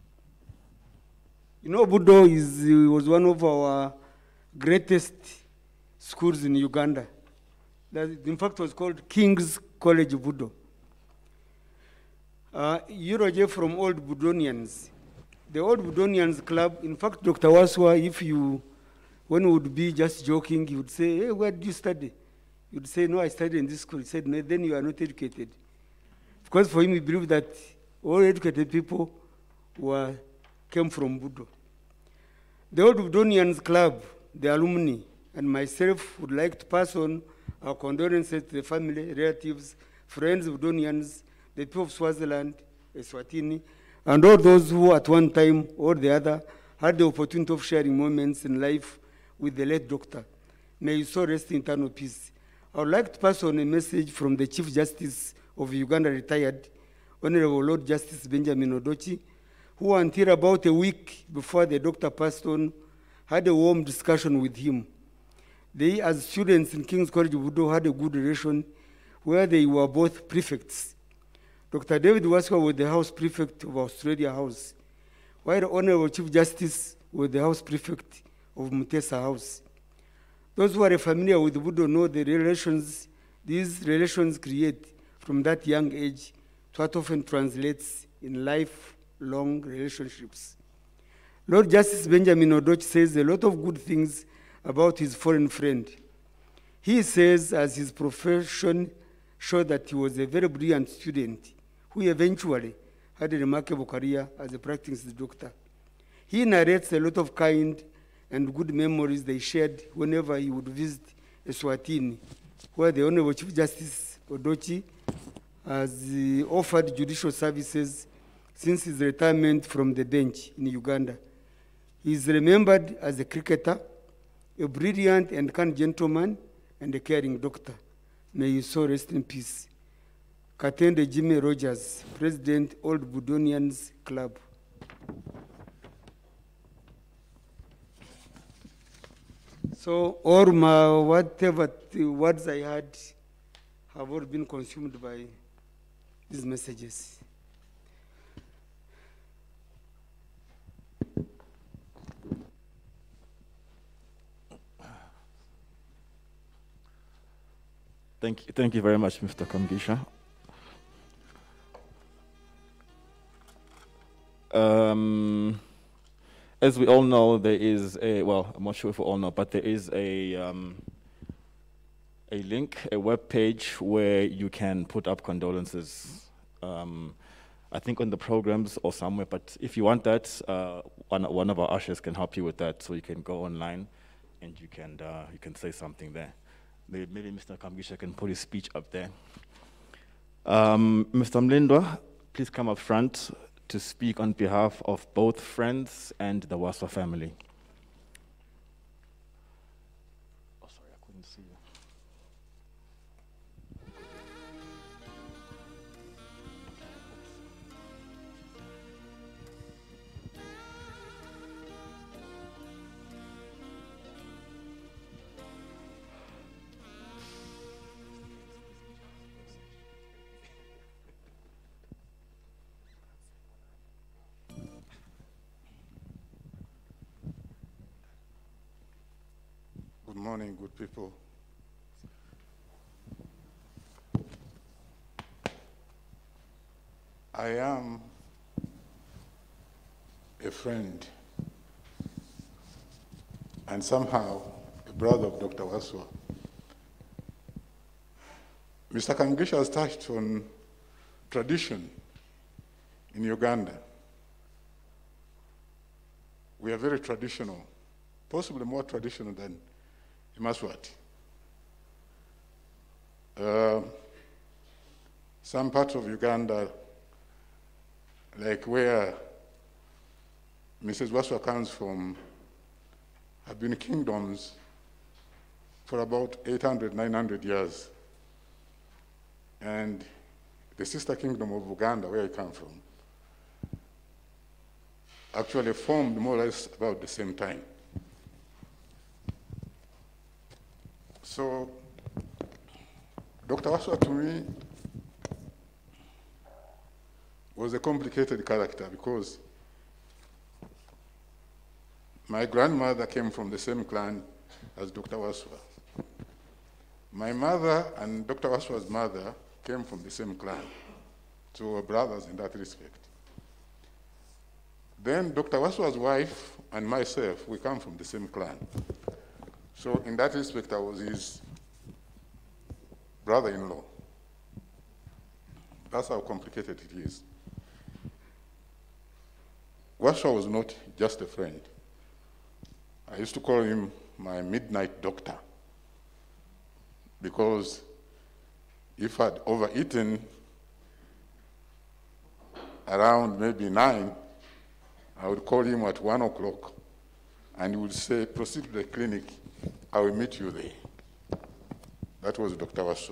You know, Obudo was one of our greatest schools in Uganda. That, in fact, was called King's College Budo. Euroje from Old Budonians. The Old Budonians Club, in fact, Dr. Waswa, when we would be just joking, he would say, hey, where did you study? You would say, no, I studied in this school. He said, no, then you are not educated. Because for him, he believed that all educated people came from Budo. The Old Budonians Club, the alumni, and myself would like to pass on our condolences to the family, relatives, friends of Budonians, the people of Swaziland, Eswatini, and all those who at one time or the other had the opportunity of sharing moments in life with the late doctor. May you so rest in eternal peace. I would like to pass on a message from the Chief Justice of Uganda, retired, Honorable Lord Justice Benjamin Odochi, who until about a week before the doctor passed on, had a warm discussion with him. They, as students in King's College Budo, had a good relation where they were both prefects. Dr. David Waswa was the house prefect of Australia House. while Honorable Chief Justice was the House Prefect of Mutesa House. Those who are familiar with Budo know the relations these relations create from that young age to what often translates in lifelong relationships. Lord Justice Benjamin Odoch says a lot of good things about his foreign friend. He says, as his profession showed, that he was a very brilliant student who eventually had a remarkable career as a practicing doctor. He narrates a lot of kind and good memories they shared whenever he would visit Eswatini, where the Honorable Chief Justice Odochi has offered judicial services since his retirement from the bench in Uganda. He is remembered as a cricketer, a brilliant and kind gentleman, and a caring doctor. May you so rest in peace. Katende Jimmy Rogers, President, Old Budonians Club. So all my whatever words I had have all been consumed by these messages. Thank you very much, Mr. Kamgisha. As we all know, there is a, well, I'm not sure if we all know, but there is a link, a web page where you can put up condolences. I think on the programs or somewhere, but if you want that, one of our ushers can help you with that, so you can go online and you can say something there. Maybe Mr. Kamgisha can put his speech up there. Mr. Mlindwa, please come up front to speak on behalf of both friends and the Waswa family. Oh, sorry, I couldn't see you. Good morning, good people. I am a friend and somehow a brother of Dr. Waswa. Mr. Kamgisha has touched on tradition in Uganda. We are very traditional, possibly more traditional than Maswati. Some parts of Uganda, like where Mrs. Waswa comes from, have been kingdoms for about 800, 900 years. And the sister kingdom of Uganda, where I come from, actually formed more or less about the same time. So, Dr. Waswa to me was a complicated character because my grandmother came from the same clan as Dr. Waswa. My mother and Dr. Waswa's mother came from the same clan, so we're brothers in that respect. Then Dr. Waswa's wife and myself, we come from the same clan. So in that respect, I was his brother-in-law. That's how complicated it is. Waswa was not just a friend. I used to call him my midnight doctor because if I'd overeaten around maybe 9, I would call him at 1 o'clock and he would say, proceed to the clinic, I will meet you there. That was Dr. Waswa.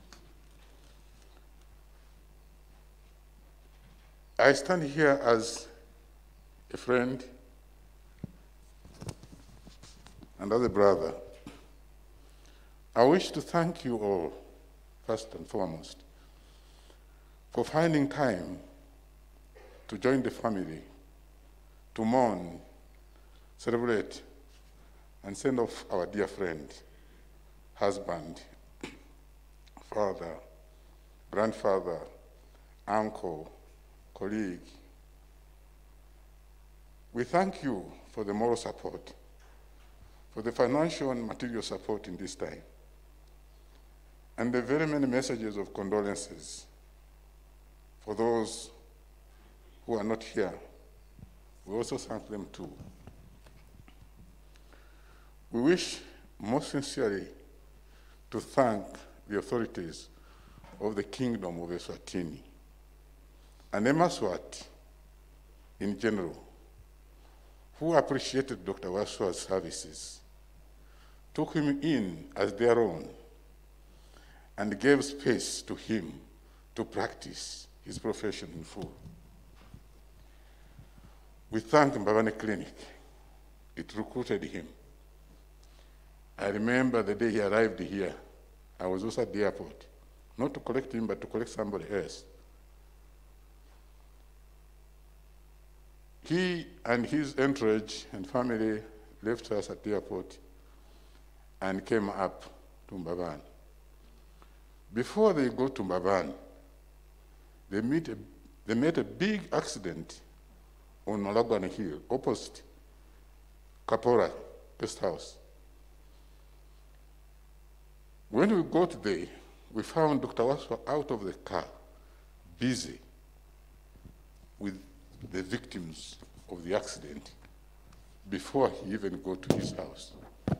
I stand here as a friend and as a brother. I wish to thank you all, first and foremost, for finding time to join the family to mourn, celebrate, and send off our dear friend, husband, father, grandfather, uncle, colleague. We thank you for the moral support, for the financial and material support in this time, and the very many messages of condolences for those who are not here. We also thank them too. We wish most sincerely to thank the authorities of the Kingdom of Eswatini and Emaswat in general, who appreciated Dr. Waswa's services, took him in as their own, and gave space to him to practice his profession in full. We thank Mbabane Clinic. It recruited him. I remember the day he arrived here, I was also at the airport, not to collect him, but to collect somebody else. He and his entourage and family left us at the airport and came up to Mbabane. Before they go to Mbabane, they met a big accident on Malagwana Hill, opposite Kapora Guest House. When we got there, we found Dr. Waswa out of the car, busy with the victims of the accident before he even got to his house.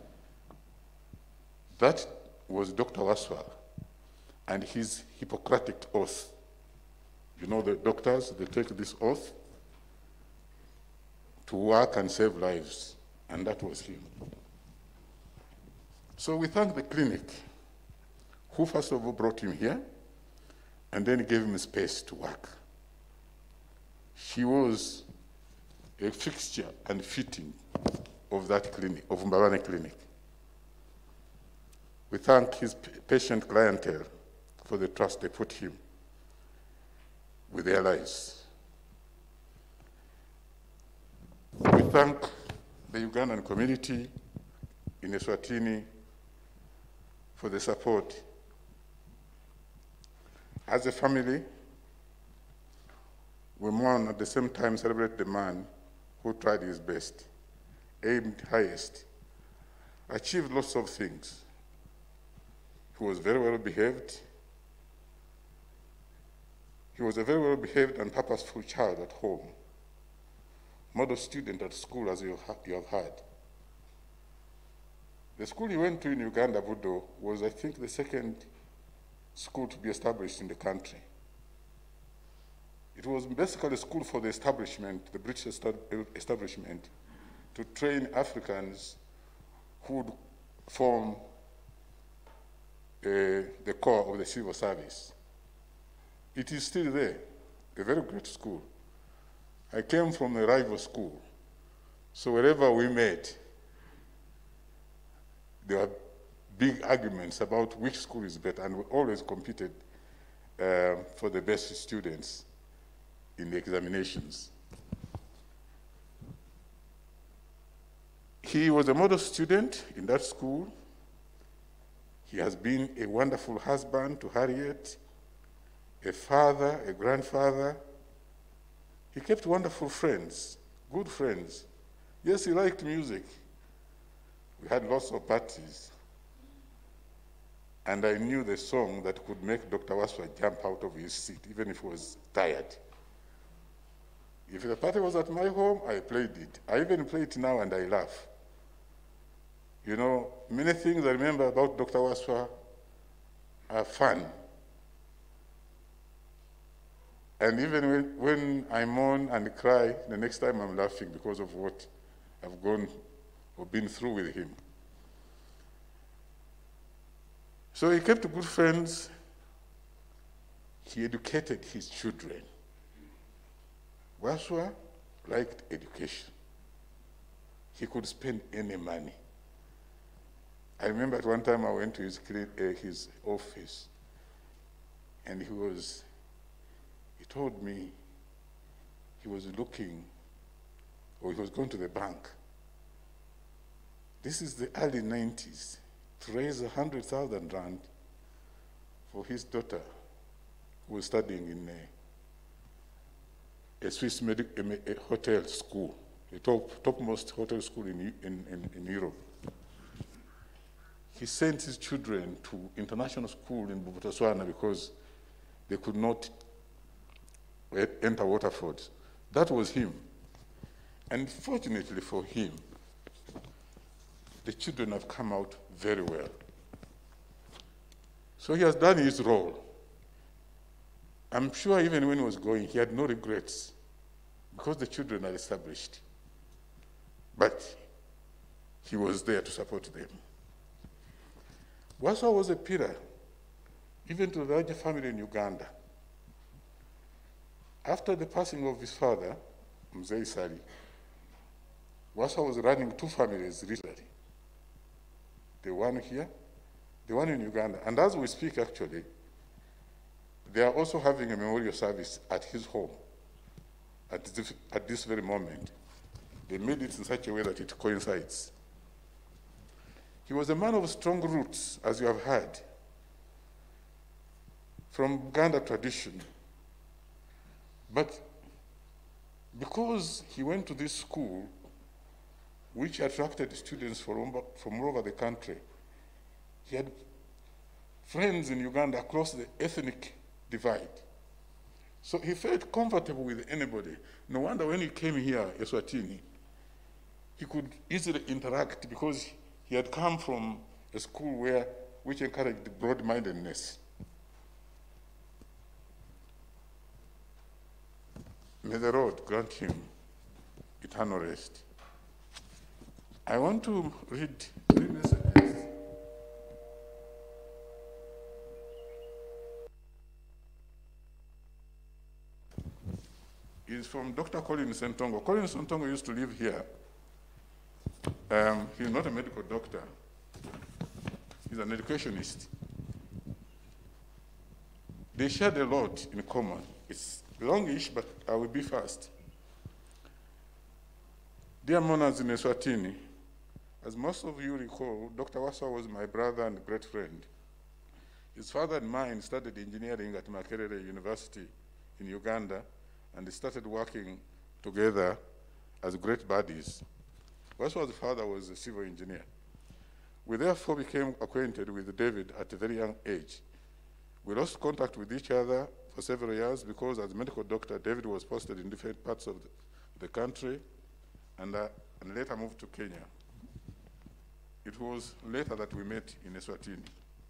That was Dr. Waswa and his Hippocratic oath. You know, the doctors, they take this oath to work and save lives, and that was him. So we thank the clinic, who first of all brought him here, and then gave him space to work. He was a fixture and fitting of that clinic, of Mbabane Clinic. We thank his patient clientele for the trust they put him with their lives. We thank the Ugandan community in Eswatini for the support. As a family, we mourn at the same time celebrate the man who tried his best, aimed highest, achieved lots of things. He was very well behaved. He was a very well behaved and purposeful child at home, model student at school, as you have heard. The school he went to in Uganda, Budo, was, I think, the second school to be established in the country. It was basically a school for the establishment, the British establishment, to train Africans who would form the core of the civil service. It is still there, a very great school. I came from a rival school, so wherever we met, there were big arguments about which school is better, and we always competed for the best students in the examinations. He was a model student in that school. He has been a wonderful husband to Harriet, a father, a grandfather. He kept wonderful friends, good friends. Yes, he liked music. We had lots of parties. And I knew the song that could make Dr. Waswa jump out of his seat, even if he was tired. If the party was at my home, I played it. I even play it now and I laugh. You know, many things I remember about Dr. Waswa are fun. And even when I mourn and cry, the next time I'm laughing because of what I've gone or been through with him. So he kept good friends. He educated his children. Waswa liked education. He could spend any money. I remember at one time I went to his office, and he told me he was looking or he was going to the bank. This is the early 90s, to raise 100,000 rand for his daughter, who was studying in a Swiss a hotel school, a topmost hotel school in Europe. He sent his children to international school in Botswana because they could not enter Waterford. That was him. And fortunately for him, the children have come out very well. So he has done his role. I'm sure even when he was going, he had no regrets because the children are established. But he was there to support them. Waswa was a pillar, even to the larger family in Uganda. After the passing of his father, Mzee Sali, Waswa was running two families recently. The one here, the one in Uganda. And as we speak, actually, they are also having a memorial service at his home at this very moment. They made it in such a way that it coincides. He was a man of strong roots, as you have heard, from Uganda tradition. But because he went to this school, which attracted students from all over the country, he had friends in Uganda across the ethnic divide. So he felt comfortable with anybody. No wonder when he came here, Eswatini, he could easily interact because he had come from a school which encouraged broad-mindedness. May the Lord grant him eternal rest. I want to read 3 messages. It's from Dr. Colin Sentongo. Colin Sentongo used to live here. He's not a medical doctor. He's an educationist. They shared a lot in common. It's longish, but I will be fast. Dear mourners in Eswatini, as most of you recall, Dr. Waswa was my brother and great friend. His father and mine studied engineering at Makerere University in Uganda, and they started working together as great buddies. Waswa's father was a civil engineer. We therefore became acquainted with David at a very young age. We lost contact with each other for several years because as a medical doctor, David was posted in different parts of the country and later moved to Kenya. It was later that we met in Eswatini.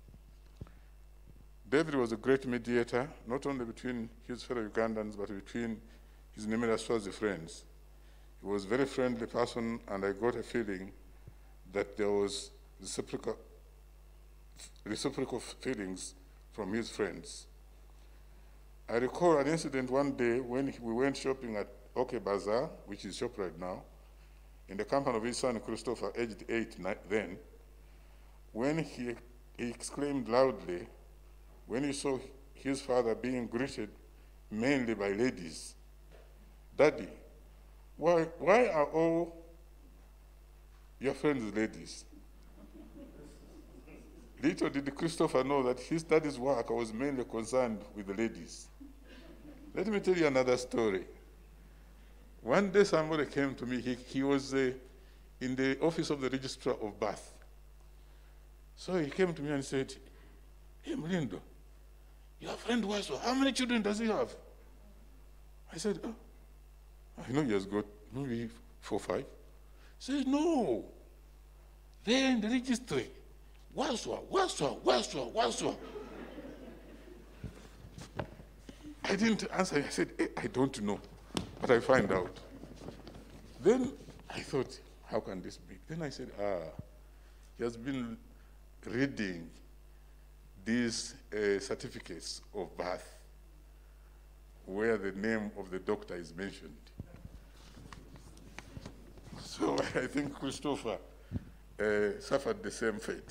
David was a great mediator, not only between his fellow Ugandans, but between his numerous Swazi friends. He was a very friendly person, and I got a feeling that there was reciprocal feelings from his friends. I recall an incident one day when we went shopping at OK Bazaar, which is ShopRite now, in the company of his son Christopher, aged 8 then, when he exclaimed loudly when he saw his father being greeted mainly by ladies, "Daddy, why are all your friends ladies?" Little did Christopher know that his daddy's work was mainly concerned with the ladies. Let me tell you another story. One day somebody came to me, he was in the office of the registrar of birth. So he came to me and said, "Hey, Mlindo, your friend Waswa, how many children does he have?" I said, "Oh, I know he has got maybe 4 or 5. He said, "No, they're in the registry. Waswa, Waswa, Waswa, Waswa." I didn't answer. I said, I don't know, but I find out. Then I thought, how can this be? Then I said, he has been reading these certificates of birth where the name of the doctor is mentioned. So I think Christopher suffered the same fate.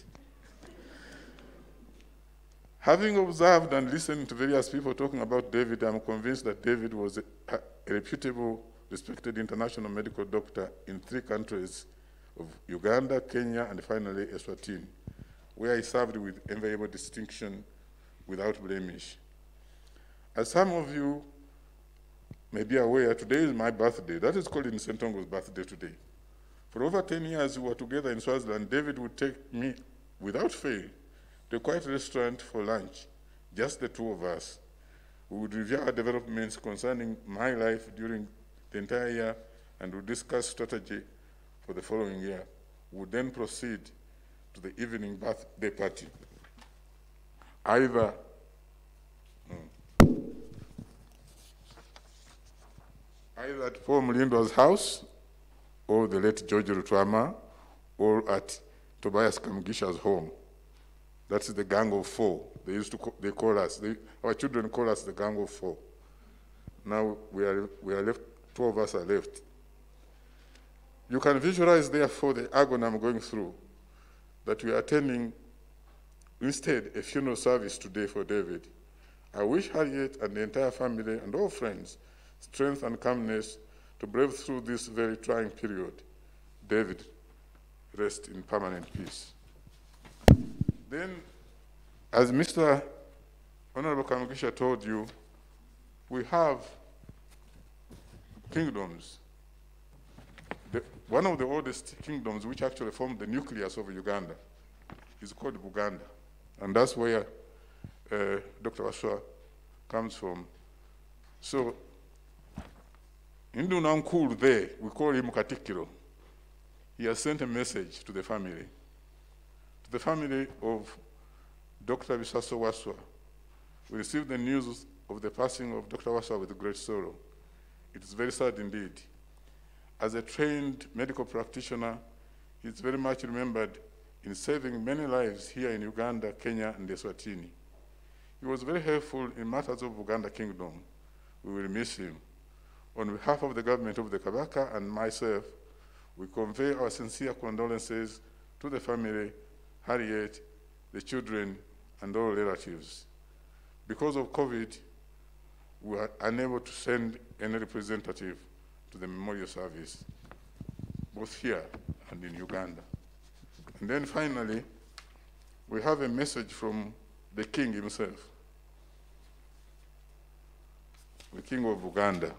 Having observed and listened to various people talking about David, I'm convinced that David was a reputable respected international medical doctor in 3 countries of Uganda, Kenya, and finally Eswatini, where I served with enviable distinction without blemish. As some of you may be aware, today is my birthday. That is Colin Sentongo's birthday today. For over 10 years we were together in Swaziland. David would take me, without fail, to a quiet restaurant for lunch, just the 2 of us. We would review our developments concerning my life during the entire year and would discuss strategy for the following year. We would then proceed to the evening birthday party. Either at Paul Mlindo's house, or the late George Rutwama, or at Tobias Kamugisha's home. That's the gang of 4. They call us, our children call us the gang of 4. Now we are left, 2 of us are left. You can visualize, therefore, the agony I'm going through, that we are attending instead a funeral service today for David. I wish Harriet and the entire family and all friends strength and calmness to brave through this very trying period. David, rest in permanent peace. Then, as Mr. Honorable Kamugisha told you, we have kingdoms. One of the oldest kingdoms, which actually formed the nucleus of Uganda, is called Buganda. And that's where Dr. Waswa comes from. So, Indu Nankulu there, we call him Katikiro. He has sent a message to the family of Dr. Bisaso Waswa. We received the news of the passing of Dr. Waswa with great sorrow. It is very sad indeed. As a trained medical practitioner, he is very much remembered in saving many lives here in Uganda, Kenya, and Eswatini. He was very helpful in matters of Buganda Kingdom. We will miss him. On behalf of the government of the Kabaka and myself, we convey our sincere condolences to the family, Harriet, the children, and all relatives. Because of COVID, we are unable to send any representative to the memorial service, both here and in Uganda. And then finally, we have a message from the king himself, the king of Uganda.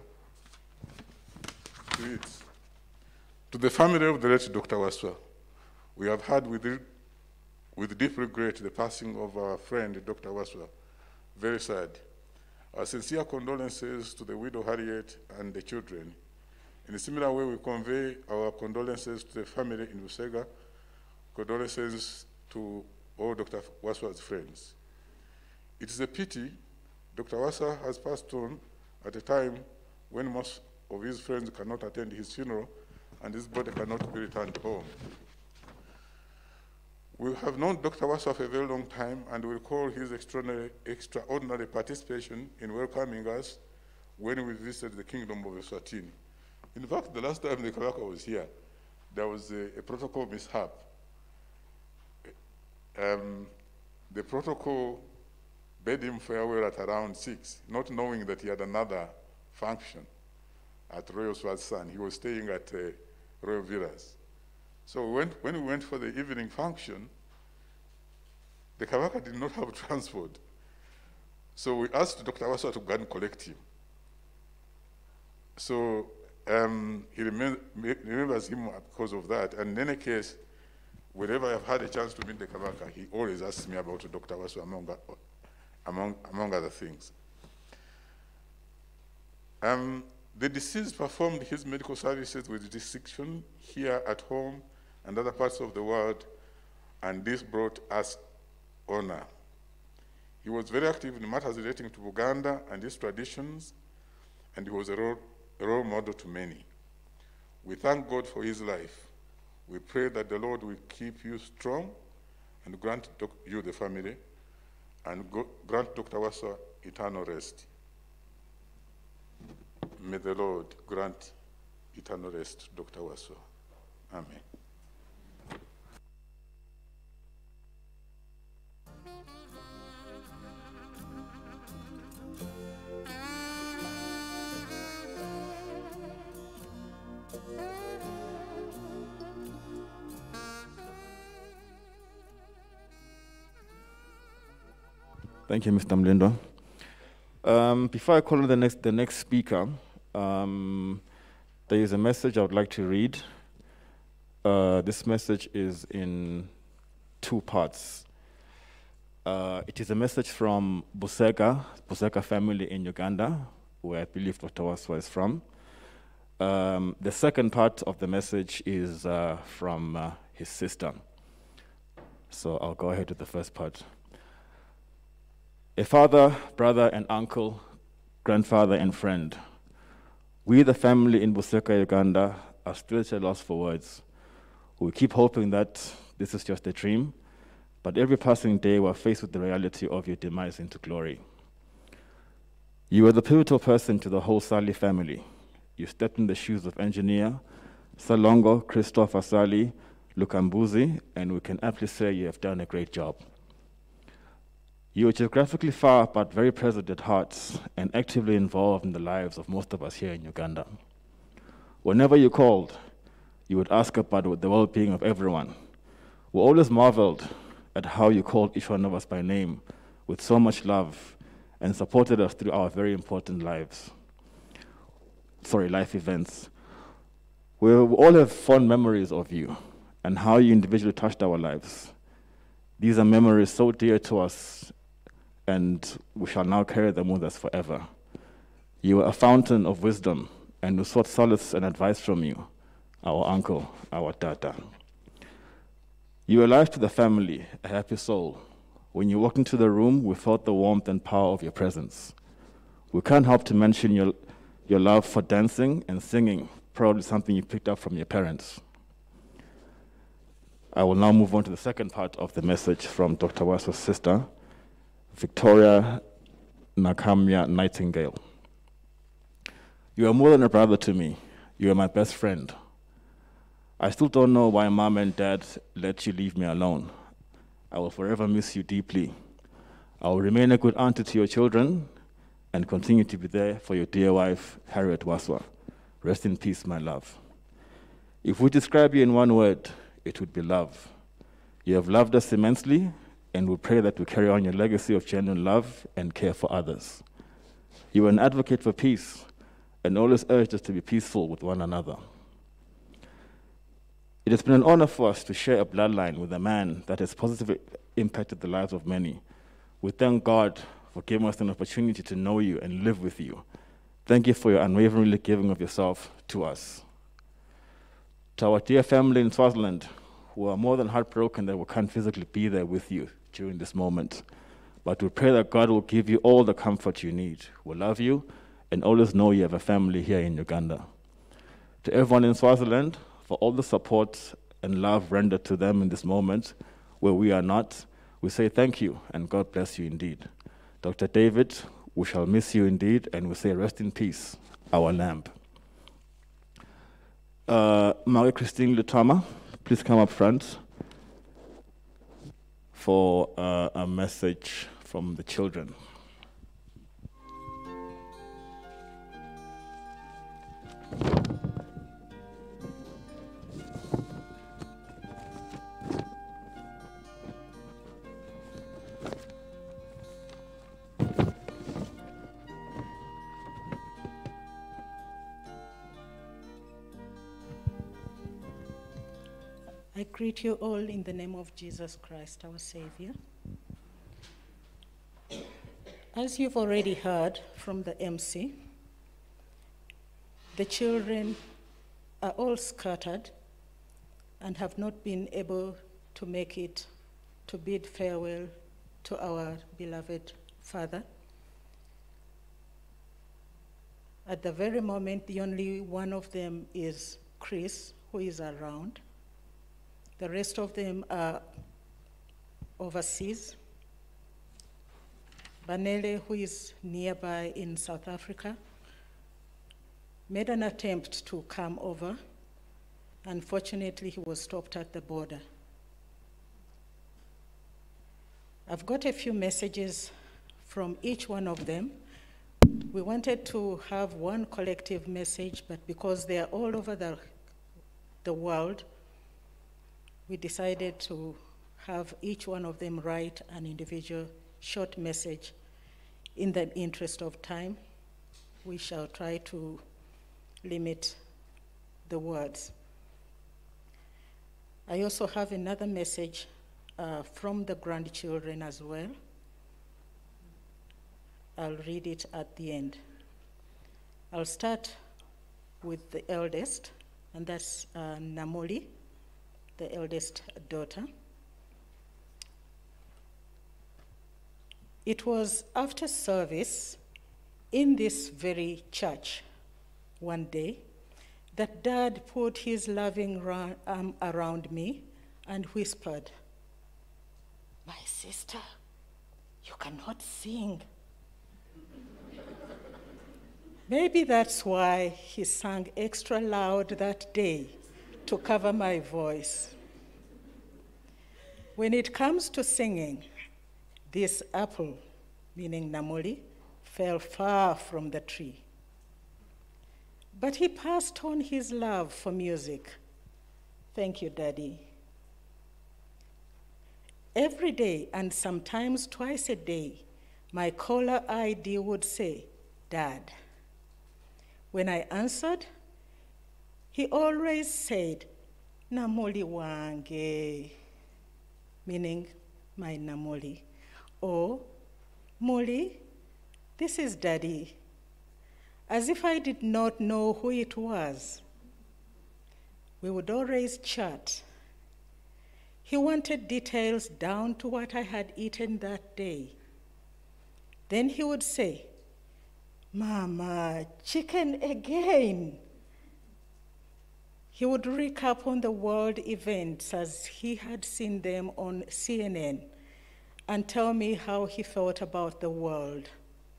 Reads, to the family of the late Dr. Waswa, we have had with deep regret the passing of our friend Dr. Waswa. Very sad. Our sincere condolences to the widow Harriet and the children. In a similar way, we convey our condolences to the family in Busega, condolences to all Dr. Waswa's friends. It is a pity Dr. Waswa has passed on at a time when most of his friends cannot attend his funeral and his body cannot be returned home. We have known Dr. Waswa for a very long time and we recall his extraordinary participation in welcoming us when we visited the kingdom of Eswatini. In fact, the last time the Kabaka was here, there was a protocol mishap. The protocol bade him farewell at around 6, not knowing that he had another function at Royal Swaziland. He was staying at Royal Villas. So when we went for the evening function, the Kabaka did not have transport. So we asked Dr. Waswa to go and collect him. So he remembers him because of that. And in any case, whenever I've had a chance to meet the Kabaka, he always asks me about Dr. Waswa among other things. The deceased performed his medical services with distinction here at home and other parts of the world, and this brought us honor. He was very active in matters relating to Buganda and its traditions, and he was a role model to many. We thank God for his life. We pray that the Lord will keep you strong and grant you, the family, and grant Dr. Waswa eternal rest. May the Lord grant eternal rest to Dr. Waswa. Amen. Thank you, Mr. Mlindo. Before I call on the next speaker, there is a message I would like to read. This message is in 2 parts. It is a message from Busega family in Uganda, where I believe Dr. Waswa is from. The second part of the message is from his sister. So I'll go ahead with the first part. A father, brother, and uncle, grandfather, and friend. We, the family in Buseka, Uganda, are still at a loss for words. We keep hoping that this is just a dream, but every passing day we're faced with the reality of your demise into glory. You were the pivotal person to the whole Sali family. You stepped in the shoes of engineer Salongo Christopher Sali Lukambuzi, and we can aptly say you have done a great job. You are geographically far, but very present at heart and actively involved in the lives of most of us here in Uganda. Whenever you called, you would ask about the well-being of everyone. We always marveled at how you called each one of us by name with so much love and supported us through our very important life events. We all have fond memories of you and how you individually touched our lives. These are memories so dear to us, and we shall now carry them with us forever. You were a fountain of wisdom, and we sought solace and advice from you, our uncle, our tata. You were life to the family, a happy soul. When you walked into the room, we felt the warmth and power of your presence. We can't help to mention your love for dancing and singing, probably something you picked up from your parents. I will now move on to the second part of the message from Dr. Waswa's sister, Victoria Nakamya Nightingale. You are more than a brother to me. You are my best friend. I still don't know why Mom and Dad let you leave me alone. I will forever miss you deeply. I will remain a good auntie to your children and continue to be there for your dear wife, Harriet Waswa. Rest in peace, my love. If we describe you in one word, it would be love. You have loved us immensely, and we pray that we carry on your legacy of genuine love and care for others. You are an advocate for peace and always urged us to be peaceful with one another. It has been an honor for us to share a bloodline with a man that has positively impacted the lives of many. We thank God for giving us an opportunity to know you and live with you. Thank you for your unwaveringly giving of yourself to us. To our dear family in Swaziland, who are more than heartbroken that we can't physically be there with you during this moment, but we pray that God will give you all the comfort you need. We love you and always know you have a family here in Uganda. To everyone in Swaziland, for all the support and love rendered to them in this moment where we are not, we say thank you and God bless you indeed. Dr. David, we shall miss you indeed, and we say rest in peace, our lamb. Marie-Christine Lutama, please come up front for a message from the children. I greet you all in the name of Jesus Christ, our Savior. As you've already heard from the MC, the children are all scattered and have not been able to make it to bid farewell to our beloved father. At the very moment, the only one of them is Chris, who is around. The rest of them are overseas. Banele, who is nearby in South Africa, made an attempt to come over. Unfortunately, he was stopped at the border. I've got a few messages from each one of them. We wanted to have one collective message, but because they are all over the world, we decided to have each one of them write an individual short message. In the interest of time, we shall try to limit the words. I also have another message from the grandchildren as well. I'll read it at the end. I'll start with the eldest, and that's Namoli, the eldest daughter. It was after service in this very church one day that Dad put his loving arm around me and whispered, "My sister, you cannot sing." Maybe that's why he sang extra loud that day to cover my voice. When it comes to singing, this apple, meaning Namoli, fell far from the tree. But he passed on his love for music. Thank you, Daddy. Every day, and sometimes twice a day, my caller ID would say, "Dad." When I answered, he always said, "Namoli wange," meaning my Namoli. Or, "Molly, this is Daddy," as if I did not know who it was. We would always chat. He wanted details down to what I had eaten that day. Then he would say, "Mama, chicken again." He would recap on the world events as he had seen them on CNN and tell me how he felt about the world.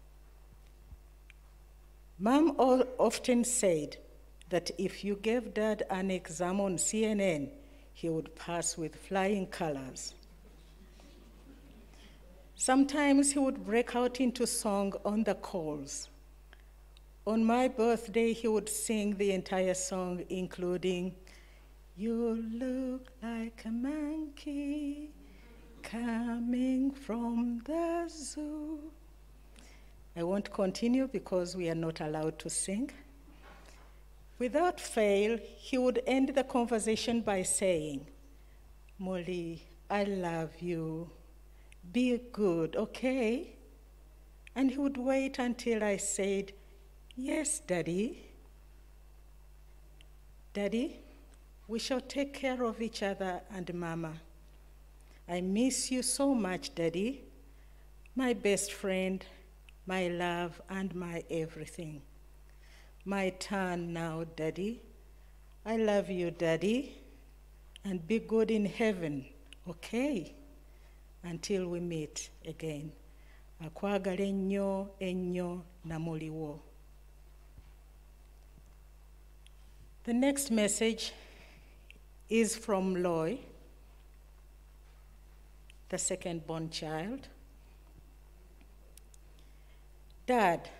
Mom often said that if you gave Dad an exam on CNN, he would pass with flying colors. Sometimes he would break out into song on the calls. On my birthday, he would sing the entire song, including, "You look like a monkey coming from the zoo." I won't continue because we are not allowed to sing. Without fail, he would end the conversation by saying, "Molly, I love you. Be good, okay?" And he would wait until I said, "Yes, Daddy." Daddy, we shall take care of each other and Mama. I miss you so much, Daddy, my best friend, my love, and my everything. My turn now, Daddy. I love you, Daddy, and be good in heaven, okay? Until we meet again. Akwagala ennyo ennyo Namuliwo. The next message is from Loy, the second-born child. Dad,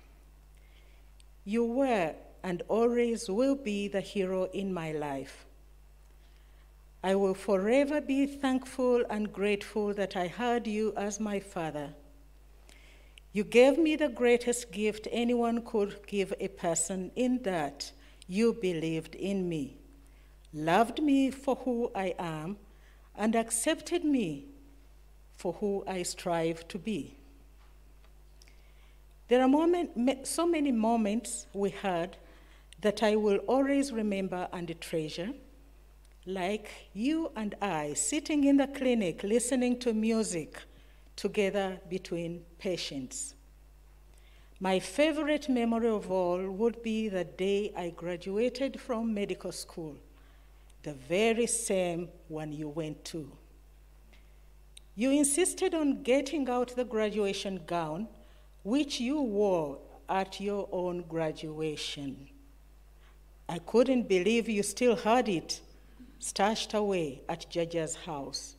you were and always will be the hero in my life. I will forever be thankful and grateful that I had you as my father. You gave me the greatest gift anyone could give a person in that you believed in me, loved me for who I am, and accepted me for who I strive to be. There are so many moments we had that I will always remember and treasure, like you and I sitting in the clinic listening to music together between patients. My favorite memory of all would be the day I graduated from medical school, the very same one you went to. You insisted on getting out the graduation gown, which you wore at your own graduation. I couldn't believe you still had it stashed away at Jaja's house.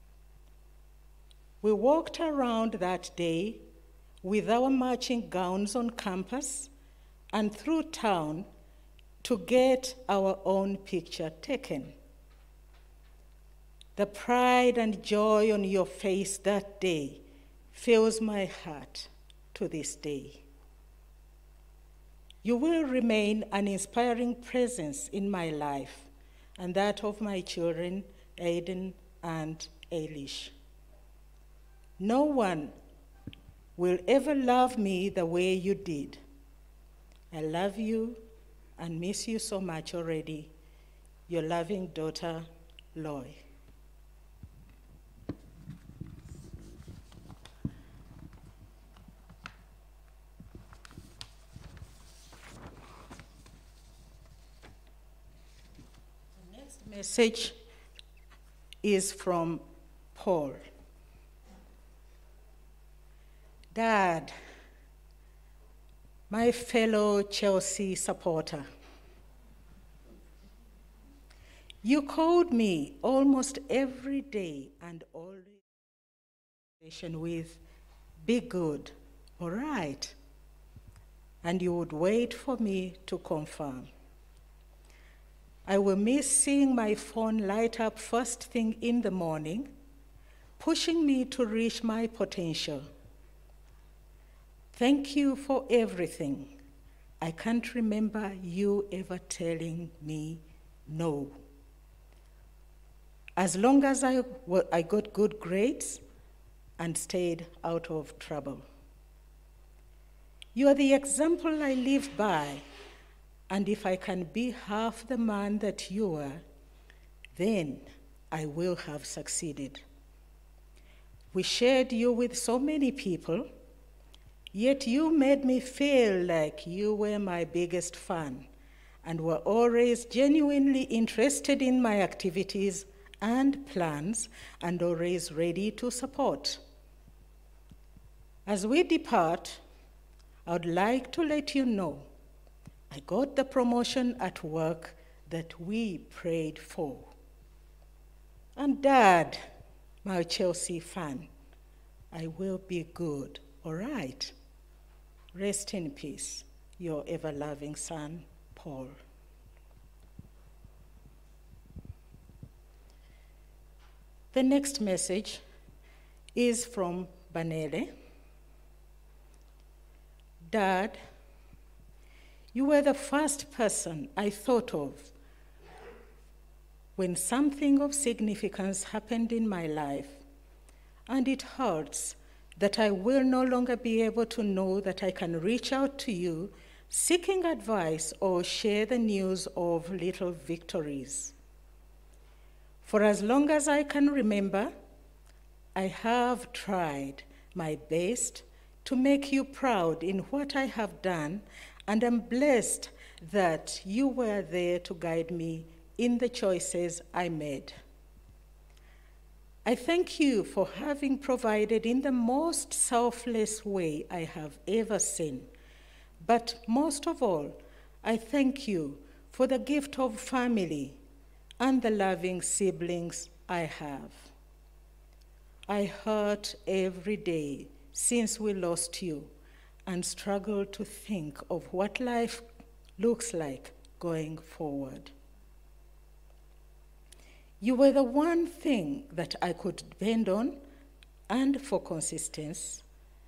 We walked around that day with our matching gowns on campus and through town to get our own picture taken. The pride and joy on your face that day fills my heart to this day. You will remain an inspiring presence in my life and that of my children, Aiden and Eilish. No one will ever love me the way you did. I love you and miss you so much already. Your loving daughter, Loy. The next message is from Paul. Dad, my fellow Chelsea supporter, you called me almost every day and always with, be good, all right, and you would wait for me to confirm. I will miss seeing my phone light up first thing in the morning, pushing me to reach my potential. Thank you for everything. I can't remember you ever telling me no. As long as I got good grades and stayed out of trouble. You are the example I live by, and if I can be half the man that you are, then I will have succeeded. We shared you with so many people, yet you made me feel like you were my biggest fan and were always genuinely interested in my activities and plans and always ready to support. As we depart, I would like to let you know I got the promotion at work that we prayed for. And Dad, my Chelsea fan, I will be good, all right? Rest in peace, your ever-loving son, Paul. The next message is from Banele. Dad, you were the first person I thought of when something of significance happened in my life, and it hurts that I will no longer be able to know that I can reach out to you seeking advice or share the news of little victories. For as long as I can remember, I have tried my best to make you proud in what I have done, and am blessed that you were there to guide me in the choices I made. I thank you for having provided in the most selfless way I have ever seen. But most of all, I thank you for the gift of family and the loving siblings I have. I hurt every day since we lost you and struggle to think of what life looks like going forward. You were the one thing that I could depend on and for consistency.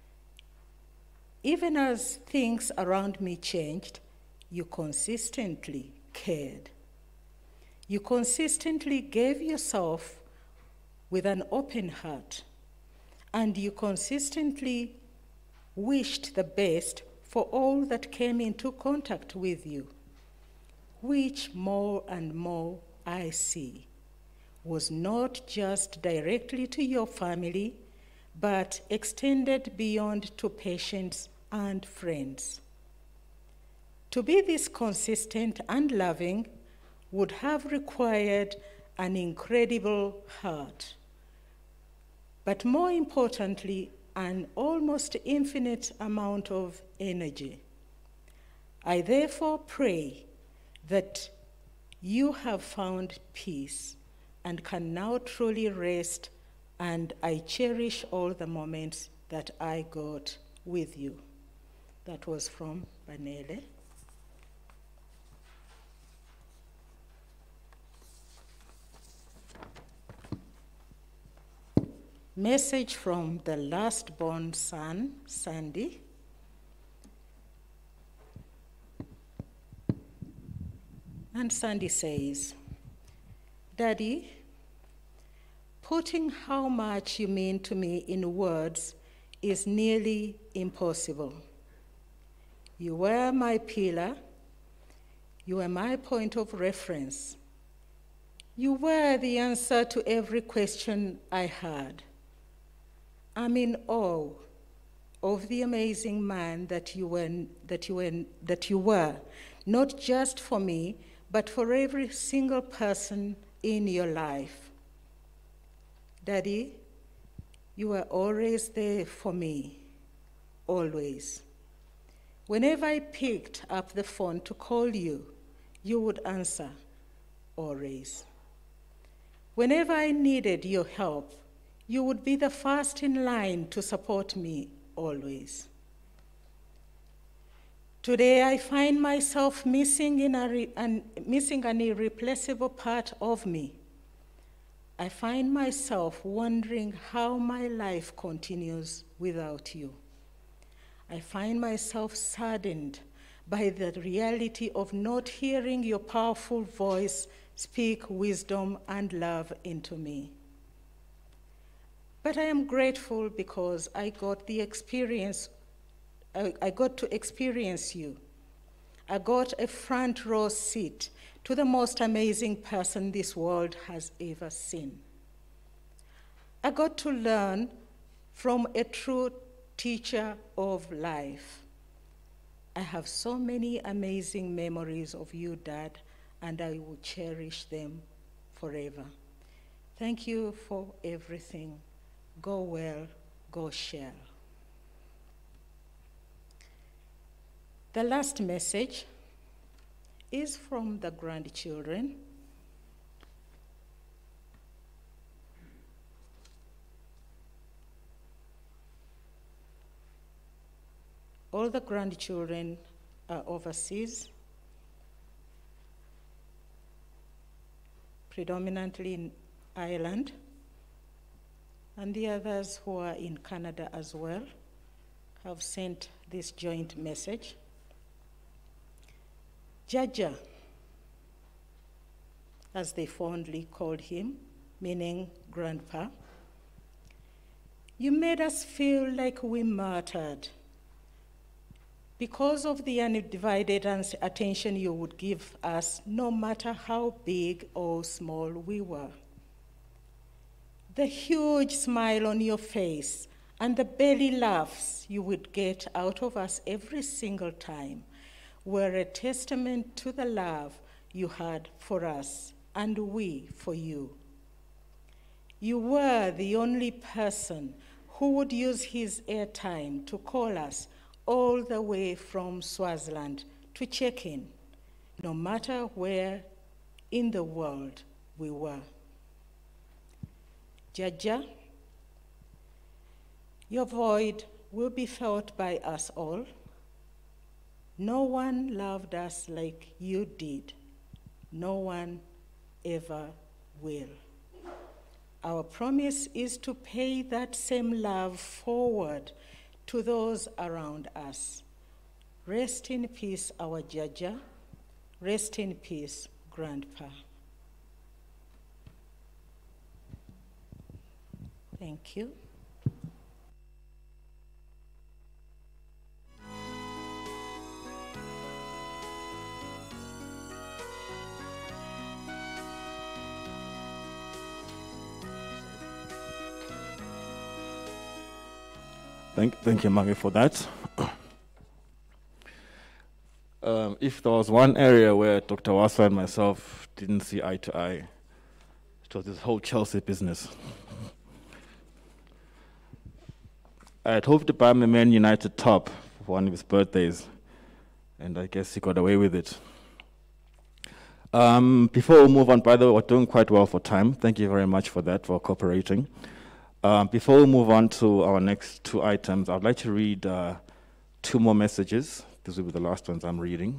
Even as things around me changed, you consistently cared. You consistently gave yourself with an open heart, and you consistently wished the best for all that came into contact with you, which more and more I see was not just directly to your family, but extended beyond to patients and friends. To be this consistent and loving would have required an incredible heart, but more importantly, an almost infinite amount of energy. I therefore pray that you have found peace and can now truly rest, and I cherish all the moments that I got with you. That was from Banele. Message from the last-born son, Sandy. And Sandy says, Daddy, putting how much you mean to me in words is nearly impossible. You were my pillar. You were my point of reference. You were the answer to every question I had. I'm in awe of the amazing man that you were, not just for me, but for every single person in your life. Daddy, you were always there for me, always. Whenever I picked up the phone to call you, you would answer, always. Whenever I needed your help, you would be the first in line to support me, always. Today, I find myself missing an irreplaceable part of me. I find myself wondering how my life continues without you. I find myself saddened by the reality of not hearing your powerful voice speak wisdom and love into me. But I am grateful because I got to experience you. I got a front row seat to the most amazing person this world has ever seen. I got to learn from a true teacher of life. I have so many amazing memories of you, Dad, and I will cherish them forever. Thank you for everything. Go well, go Shell. The last message is from the grandchildren. All the grandchildren are overseas, predominantly in Ireland, and the others who are in Canada as well have sent this joint message. Jaja, as they fondly called him, meaning Grandpa, you made us feel like we mattered because of the undivided attention you would give us, no matter how big or small we were. The huge smile on your face and the belly laughs you would get out of us every single time were a testament to the love you had for us and we for you. You were the only person who would use his airtime to call us all the way from Swaziland to check in, no matter where in the world we were. Jaja, your void will be felt by us all. No one loved us like you did. No one ever will. Our promise is to pay that same love forward to those around us. Rest in peace, our Jaja. Rest in peace, Grandpa. Thank you. Thank you, Maggie, for that. If there was one area where Dr. Waswa and myself didn't see eye to eye, it was this whole Chelsea business. I had hoped to buy him a Man United top for one of his birthdays, and I guess he got away with it. Before we move on, by the way, we're doing quite well for time. Thank you very much for that, for cooperating. Before we move on to our next two items, I'd like to read two more messages. These will be the last ones I'm reading.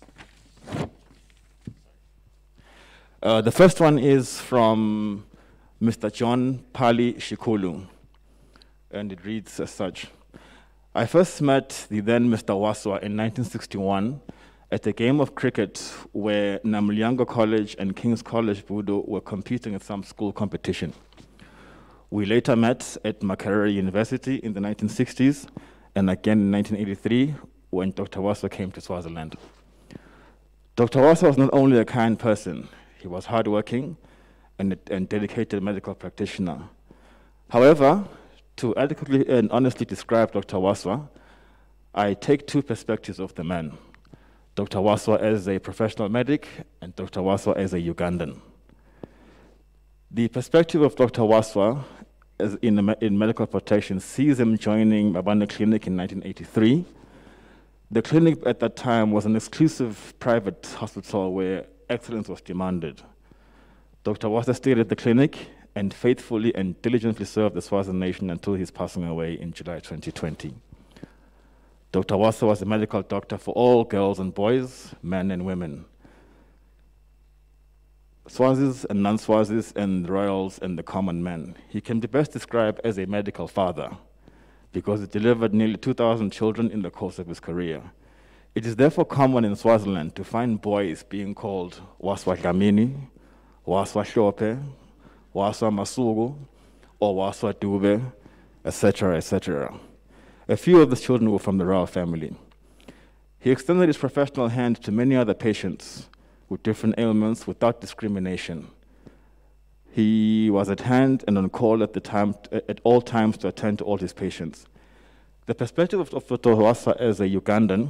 The first one is from Mr. John Pali Shikulu, and it reads as such. I first met the then Mr. Waswa in 1961 at a game of cricket where Namulyango College and King's College Budo were competing in some school competition. We later met at Makerere University in the 1960s and again in 1983 when Dr. Waswa came to Swaziland. Dr. Waswa was not only a kind person, he was hardworking and dedicated medical practitioner. However, to adequately and honestly describe Dr. Waswa, I take two perspectives of the man. Dr. Waswa as a professional medic and Dr. Waswa as a Ugandan. The perspective of Dr. Waswa as in medical protection sees him joining Mabane Clinic in 1983. The clinic at that time was an exclusive private hospital where excellence was demanded. Dr. Waswa stayed at the clinic and faithfully and diligently served the Swaziland nation until his passing away in July 2020. Dr. Waswa was a medical doctor for all girls and boys, men and women, Swazis and non-Swazis, and royals and the common man. He can be best described as a medical father because he delivered nearly 2,000 children in the course of his career. It is therefore common in Swaziland to find boys being called Waswa Dlamini, Waswa Hlope, Waswa Masugu, or Waswa Dube, etc., etc. A few of the children were from the royal family. He extended his professional hand to many other patients with different ailments without discrimination. He was at hand and on call at all times to attend to all his patients. The perspective of Dr. Waswa as a Ugandan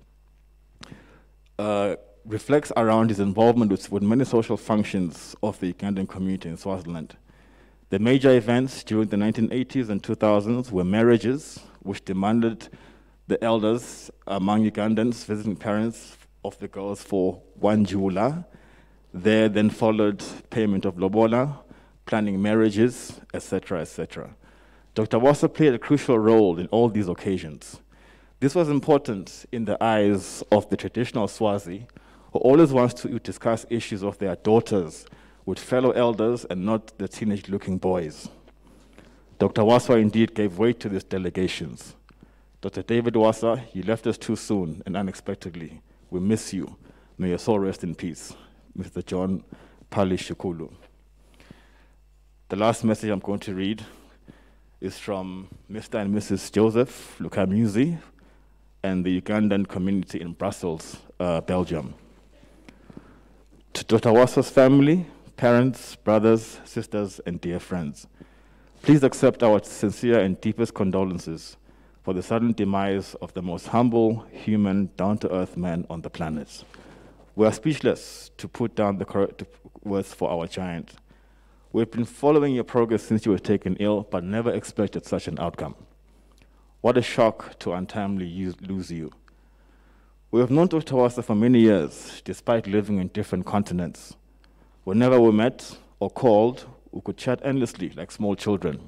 reflects around his involvement with many social functions of the Ugandan community in Swaziland. The major events during the 1980s and 2000s were marriages, which demanded the elders among Ugandans visiting parents of the girls for 1 Jula. There then followed payment of lobola, planning marriages, etc., etc. Dr. Waswa played a crucial role in all these occasions. This was important in the eyes of the traditional Swazi, who always wants to discuss issues of their daughters with fellow elders and not the teenage-looking boys. Dr. Waswa indeed gave weight to these delegations. Dr. David Waswa, you left us too soon and unexpectedly. We miss you. May your soul rest in peace. Mr. John Pali Shikulu. The last message I'm going to read is from Mr. and Mrs. Joseph Lukamuzi and the Ugandan community in Brussels, Belgium. To Dr. Waswa's family, parents, brothers, sisters, and dear friends, please accept our sincere and deepest condolences for the sudden demise of the most humble, human, down-to-earth man on the planet. We are speechless to put down the correct words for our giant. We've been following your progress since you were taken ill, but never expected such an outcome. What a shock to untimely lose you. We have known Dr. Waswa for many years, despite living in different continents. Whenever we met or called, we could chat endlessly like small children.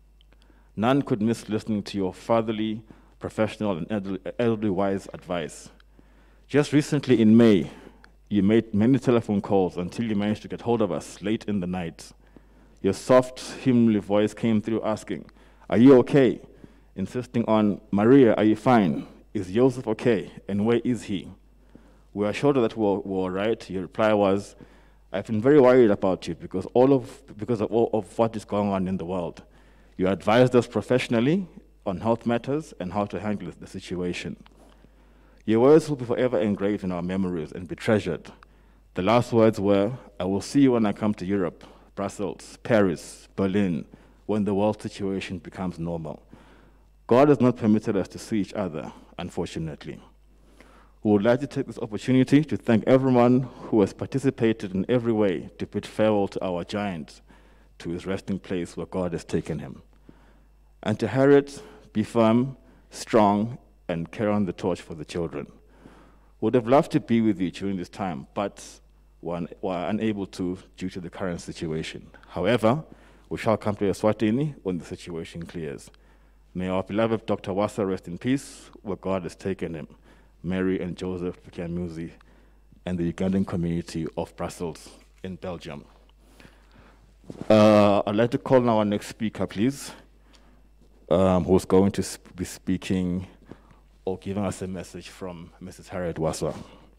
None could miss listening to your fatherly, professional, and elderly wise advice. Just recently in May, you made many telephone calls until you managed to get hold of us late in the night. Your soft, humanly voice came through asking, "Are you okay?" Insisting on, "Maria, are you fine? Is Joseph okay? And where is he?" We are sure that we're all right. Your reply was, "I've been very worried about you because of all of what is going on in the world. You advised us professionally on health matters and how to handle the situation. Your words will be forever engraved in our memories and be treasured. The last words were, I will see you when I come to Europe, Brussels, Paris, Berlin, when the world situation becomes normal. God has not permitted us to see each other, unfortunately. We would like to take this opportunity to thank everyone who has participated in every way to bid farewell to our giant, to his resting place where God has taken him. And to Harriet, be firm, strong, and carry on the torch for the children. Would have loved to be with you during this time, but were unable to due to the current situation. However, we shall come to Eswatini when the situation clears. May our beloved Dr. Waswa rest in peace where God has taken him. Mary and Joseph Lukamuzi and the Ugandan community of Brussels in Belgium. I'd like to call now our next speaker, please, who's going to be speaking or giving us a message from Mrs. Harriet Waswa.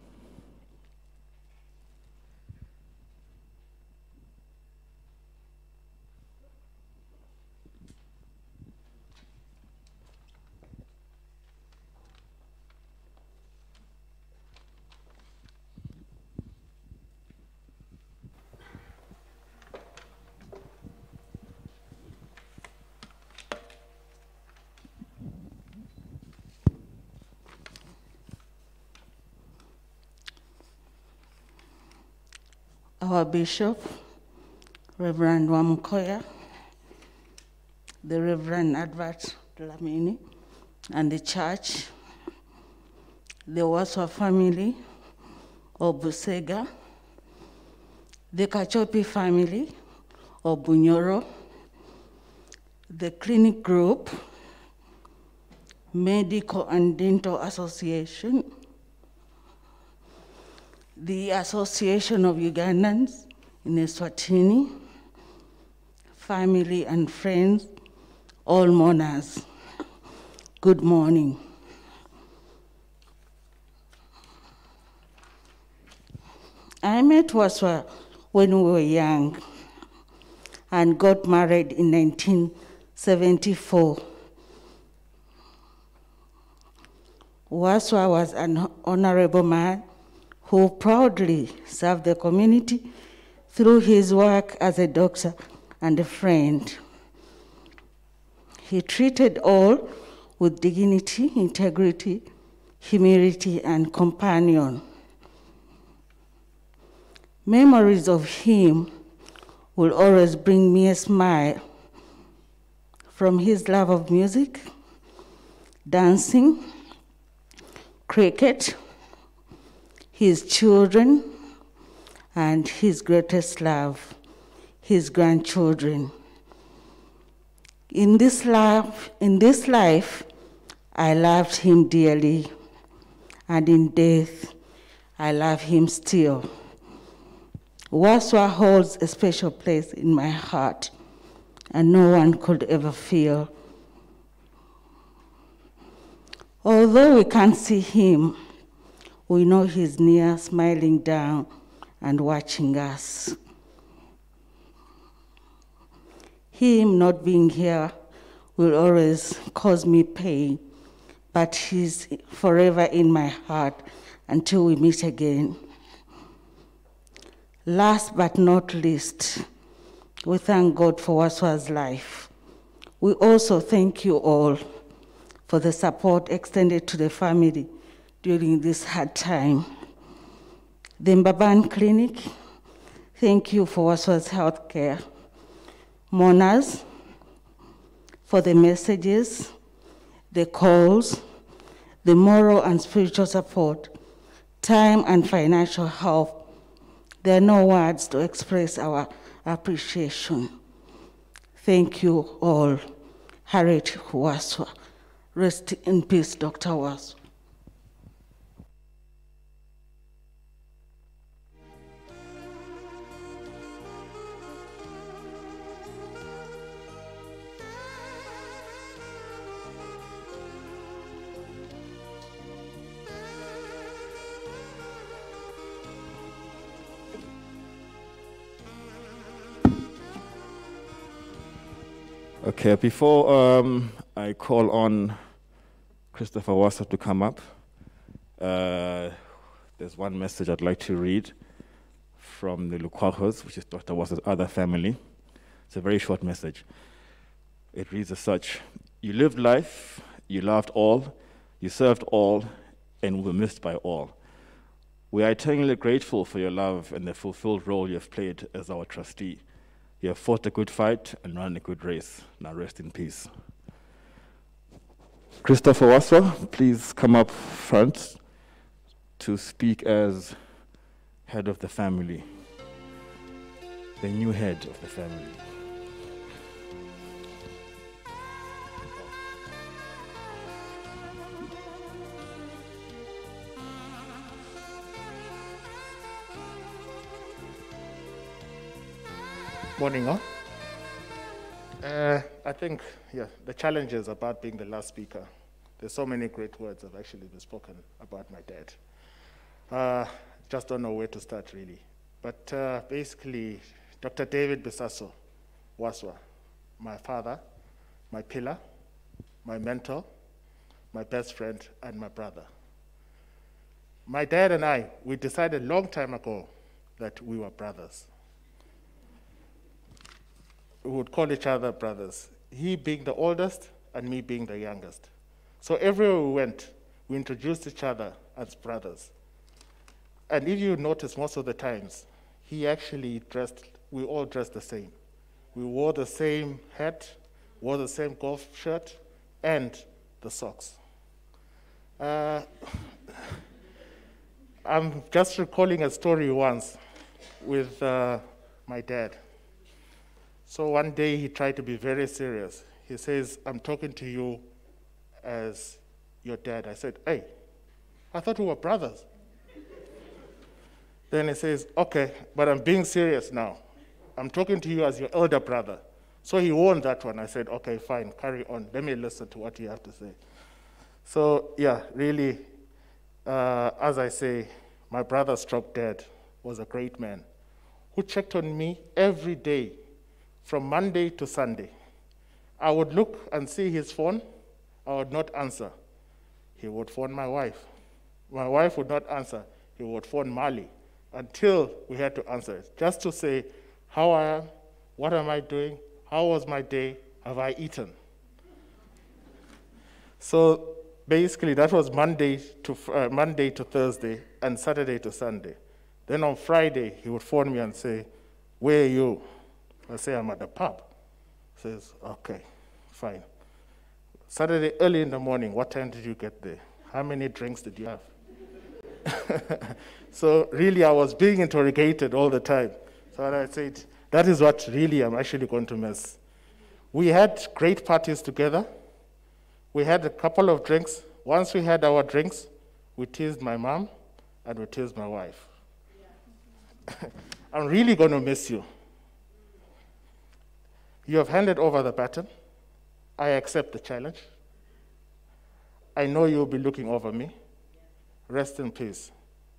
Our Bishop, Reverend Wamukoya, the Reverend Advert Dlamini, and the church, the Waswa family of Busega, the Kachopi family of Bunyoro, the clinic group, Medical and Dental Association, the Association of Ugandans in Eswatini, family and friends, all mourners. Good morning. I met Waswa when we were young and got married in 1974. Waswa was an honorable man who proudly served the community through his work as a doctor and a friend. He treated all with dignity, integrity, humility, and compassion. Memories of him will always bring me a smile. From his love of music, dancing, cricket, his children, and his greatest love, his grandchildren. In this life, I loved him dearly, and in death, I love him still. Waswa holds a special place in my heart, and no one could ever feel. Although we can't see him, we know he's near, smiling down and watching us. Him not being here will always cause me pain, but he's forever in my heart until we meet again. Last but not least, we thank God for Waswa's life. We also thank you all for the support extended to the family during this hard time. The Mbaban Clinic, thank you for Waswa's health care. Mourners, for the messages, the calls, the moral and spiritual support, time and financial help. There are no words to express our appreciation. Thank you all. Harriet Waswa. Rest in peace, Dr. Waswa. Okay, before I call on Christopher Waswa to come up, there's one message I'd like to read from the Lukwahos, which is Dr. Waswa's other family. It's a very short message. It reads as such: you lived life, you loved all, you served all, and were missed by all. We are eternally grateful for your love and the fulfilled role you have played as our trustee. You have fought a good fight and run a good race. Now rest in peace. Christopher Waswa, please come up front to speak as head of the family, the new head of the family. Morning, all. I think, the challenge is about being the last speaker. There's so many great words have actually been spoken about my dad. Just don't know where to start, really. But basically, Dr. David Bisaso Waswa, my father, my pillar, my mentor, my best friend, and my brother. My dad and I, we decided a long time ago that we were brothers. We would call each other brothers, he being the oldest and me being the youngest. So everywhere we went, we introduced each other as brothers. And if you notice, most of the times, we all dressed the same. We wore the same hat, wore the same golf shirt, and the socks. I'm just recalling a story once with my dad. So one day he tried to be very serious. He says, I'm talking to you as your dad. I said, hey, I thought we were brothers. Then he says, okay, but I'm being serious now. I'm talking to you as your elder brother. So he won that one. I said, okay, fine, carry on. Let me listen to what you have to say. So yeah, really, as I say, my brother stroke dad was a great man who checked on me every day from Monday to Sunday. I would look and see his phone. I would not answer. He would phone my wife. My wife would not answer. He would phone Mali until we had to answer it, just to say how I am, what am I doing, how was my day, have I eaten? So basically that was Monday to Thursday and Saturday to Sunday. Then on Friday, he would phone me and say, where are you? I say, I'm at the pub. He says, okay, fine. Saturday early in the morning, what time did you get there? How many drinks did you have? So really, I was being interrogated all the time. So I said, that is what really I'm actually going to miss. We had great parties together. We had a couple of drinks. Once we had our drinks, we teased my mom and we teased my wife. I'm really going to miss you. You have handed over the baton. I accept the challenge. I know you'll be looking over me. Rest in peace.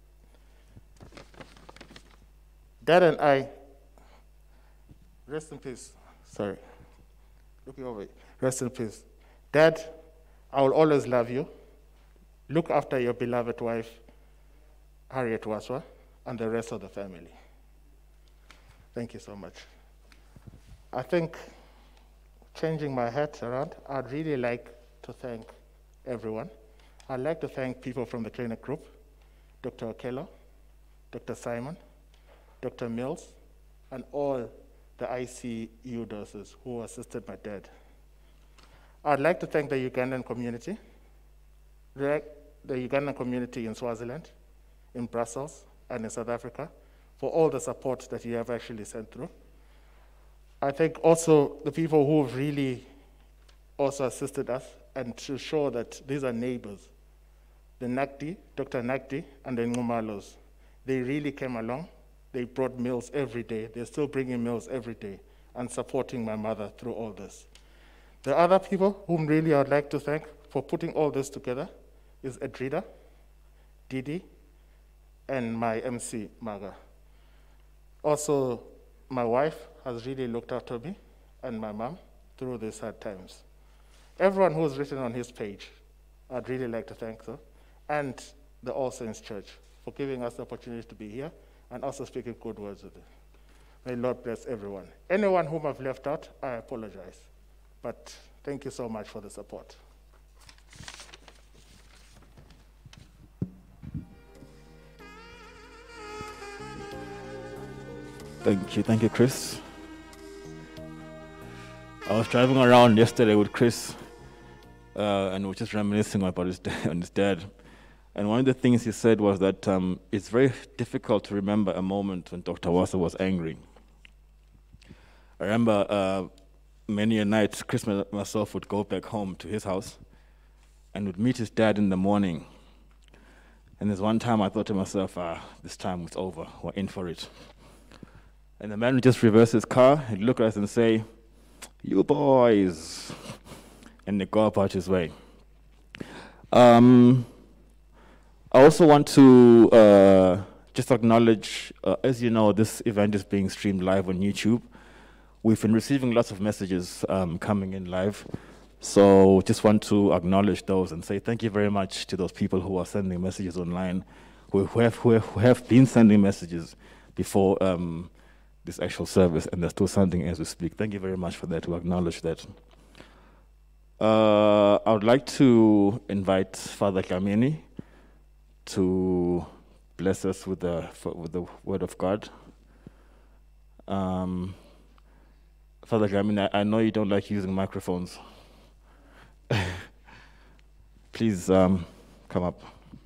Dad and I, rest in peace. Sorry. Looking over you. Rest in peace. Dad, I will always love you. Look after your beloved wife, Harriet Waswa, and the rest of the family. Thank you so much. I think, changing my hat around, I'd really like to thank everyone. I'd like to thank people from the clinic group, Dr. Okello, Dr. Simon, Dr. Mills, and all the ICU nurses who assisted my dad. I'd like to thank the Ugandan community, the Ugandan community in Swaziland, in Brussels, and in South Africa, for all the support that you have actually sent through. I thank also the people who have really also assisted us and to show that these are neighbors. The Nakdi, Dr. Nakdi, and the Ngumalos, they really came along. They brought meals every day. They're still bringing meals every day and supporting my mother through all this. The other people whom really I would like to thank for putting all this together is Edrida, Didi, and my MC, Maga. Also, my wife has really looked after me and my mom through these hard times. Everyone who's written on his page, I'd really like to thank them, and the All Saints Church for giving us the opportunity to be here and also speaking good words with them. May Lord bless everyone. Anyone whom I've left out, I apologize. But thank you so much for the support. Thank you, Chris. I was driving around yesterday with Chris, and we were just reminiscing about his dad. And one of the things he said was that it's very difficult to remember a moment when Dr. Waswa was angry. I remember many a night, Chris and myself would go back home to his house and would meet his dad in the morning. And there's one time I thought to myself, this time it's over, we're in for it. And the man would just reverse his car and look at us and say, "You boys," and they go about his way. I also want to just acknowledge, as you know, this event is being streamed live on YouTube. We've been receiving lots of messages coming in live. So just want to acknowledge those and say thank you very much to those people who are sending messages online, who have been sending messages before this actual service, and they're still sending as we speak. Thank you very much for that, to acknowledge that. I would like to invite Father Kamini to bless us with the word of God. Father Kamini, I know you don't like using microphones. Please come up.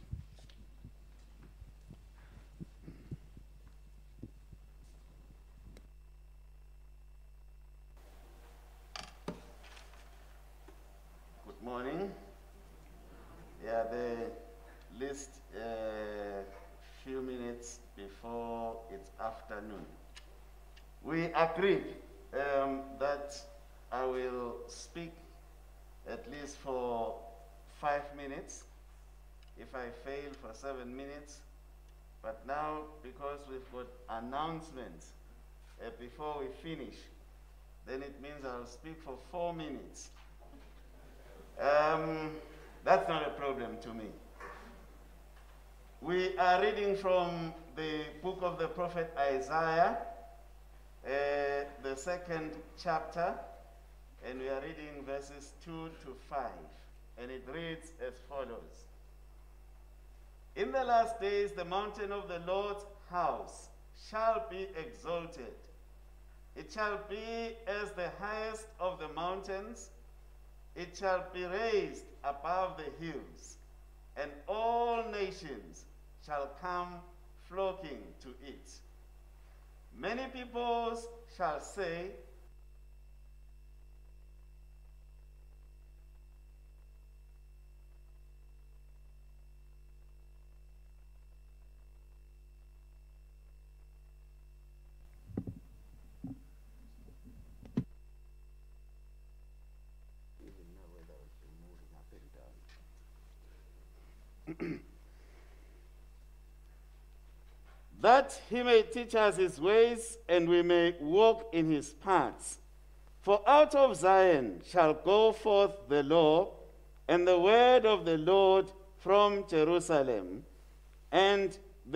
Good morning. Yeah, the list few minutes before it's afternoon. We agreed that I will speak at least for 5 minutes, if I fail for 7 minutes. But now, because we've got announcements before we finish, then it means I'll speak for 4 minutes. That's not a problem to me. We are reading from the book of the prophet Isaiah, the 2nd chapter, and we are reading verses 2 to 5, and it reads as follows. In the last days, the mountain of the Lord's house shall be exalted. It shall be as the highest of the mountains. It shall be raised above the hills, and all nations shall come flocking to it. Many peoples shall say, that he may teach us his ways, and we may walk in his paths. For out of Zion shall go forth the law, and the word of the Lord from Jerusalem. And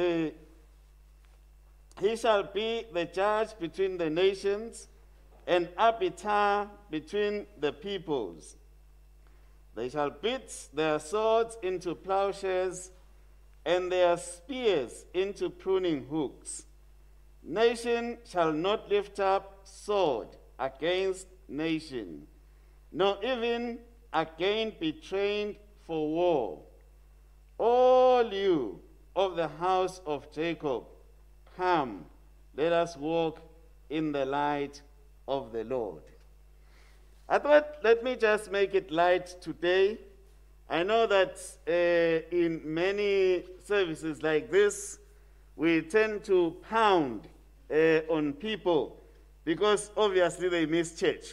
he shall be the judge between the nations, and arbiter between the peoples. They shall beat their swords into plowshares, and their spears into pruning hooks. Nation shall not lift up sword against nation, nor even again be trained for war. All you of the house of Jacob, come, let us walk in the light of the Lord. I thought, let me just make it light today. I know that in many services like this, we tend to pound on people because obviously they miss church.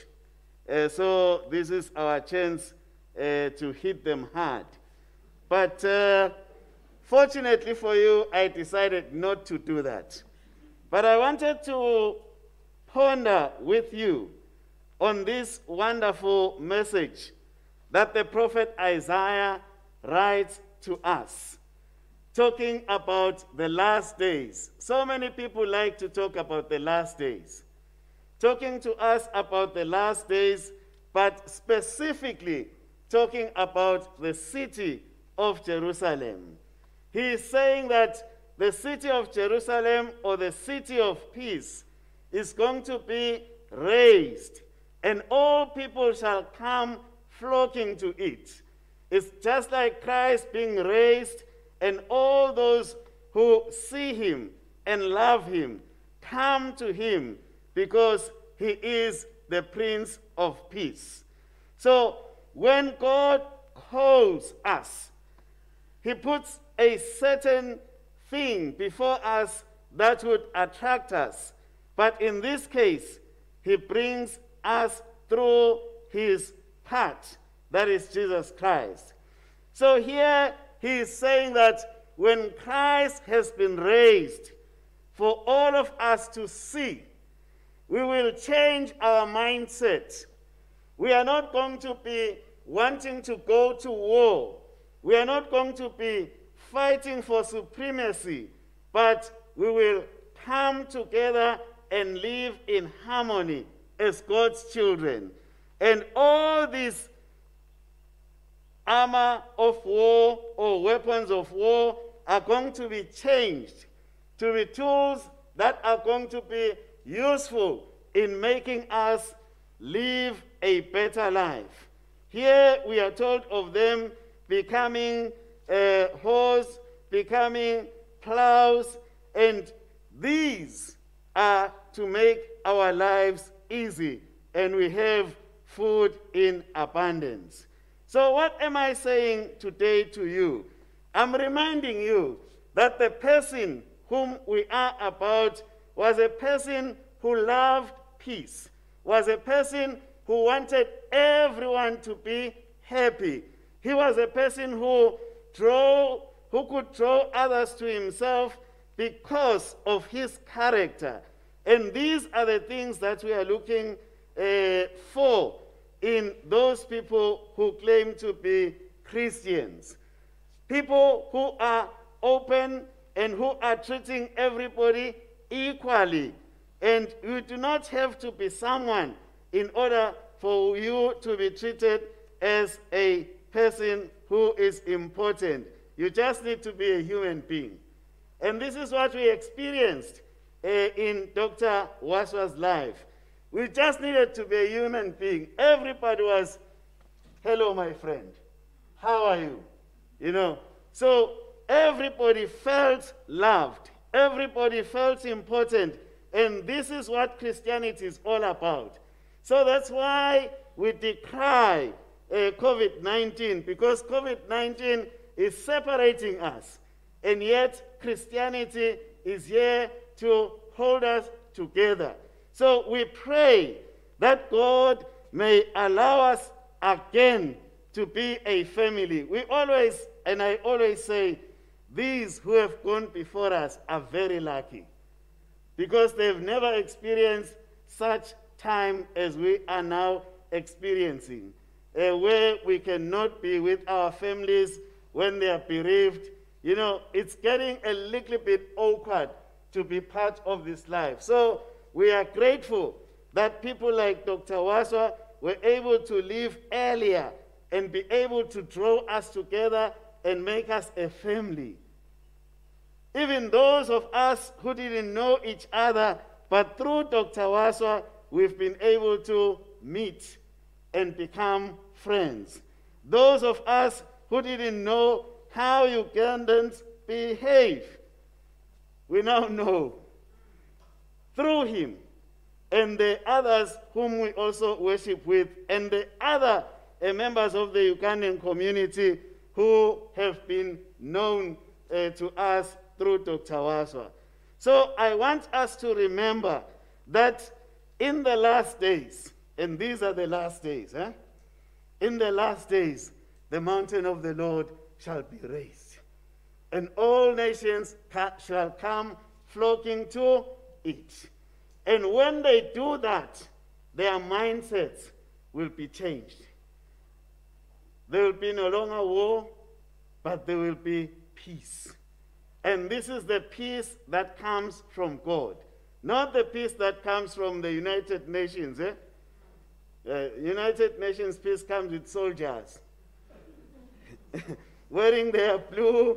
So this is our chance to hit them hard. But fortunately for you, I decided not to do that. But I wanted to ponder with you on this wonderful message that the prophet Isaiah writes to us, talking about the last days. So many people like to talk about the last days. Talking to us about the last days, but specifically talking about the city of Jerusalem. He is saying that the city of Jerusalem, or the city of peace, is going to be raised, and all people shall come flocking to it. It's just like Christ being raised, and all those who see him and love him come to him because he is the Prince of Peace. So when God calls us, he puts a certain thing before us that would attract us, But in this case, he brings us through his part, that is Jesus Christ. So here he is saying that when Christ has been raised for all of us to see, we will change our mindset. We are not going to be wanting to go to war. We are not going to be fighting for supremacy, but we will come together and live in harmony as God's children. And all these armor of war or weapons of war are going to be changed to be tools that are going to be useful in making us live a better life. Here we are told of them becoming hoes, becoming plows, and these are to make our lives easy, and we have food in abundance. So what am I saying today to you? I'm reminding you that the person whom we are about was a person who loved peace, was a person who wanted everyone to be happy. He was a person who could draw others to himself because of his character. And these are the things that we are looking for in those people who claim to be Christians. People who are open and who are treating everybody equally. And you do not have to be someone in order for you to be treated as a person who is important. You just need to be a human being. And this is what we experienced in Dr. Waswa's life. We just needed to be a human being. Everybody was, hello, my friend. How are you? You know, so everybody felt loved. Everybody felt important. And this is what Christianity is all about. So that's why we decry COVID-19, because COVID-19 is separating us. And yet Christianity is here to hold us together. So we pray that God may allow us again to be a family. We always, and I always say, these who have gone before us are very lucky, because they've never experienced such time as we are now experiencing, where we cannot be with our families when they are bereaved. You know, it's getting a little bit awkward to be part of this life. So we are grateful that people like Dr. Waswa were able to live earlier and be able to draw us together and make us a family. Even those of us who didn't know each other, but through Dr. Waswa, we've been able to meet and become friends. Those of us who didn't know how Ugandans behave, we now know through him and the others whom we also worship with, and the other members of the Ugandan community who have been known to us through Dr. Waswa. So I want us to remember that in the last days, and these are the last days, in the last days, the mountain of the Lord shall be raised, and all nations shall come flocking to it. And when they do that, their mindsets will be changed. There will be no longer war, but there will be peace. And this is the peace that comes from God, not the peace that comes from the United Nations. United Nations peace comes with soldiers wearing their blue,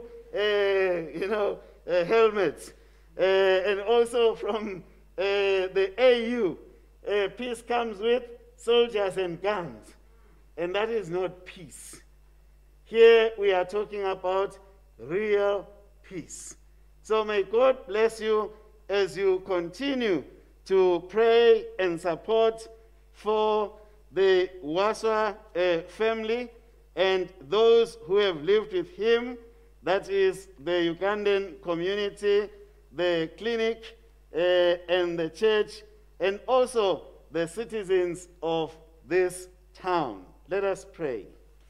helmets, and also from the AU, peace comes with soldiers and guns, and that is not peace. Here we are talking about real peace. So may God bless you as you continue to pray and support for the Waswa family and those who have lived with him, that is the Ugandan community, the clinic, and the church, and also the citizens of this town. Let us pray.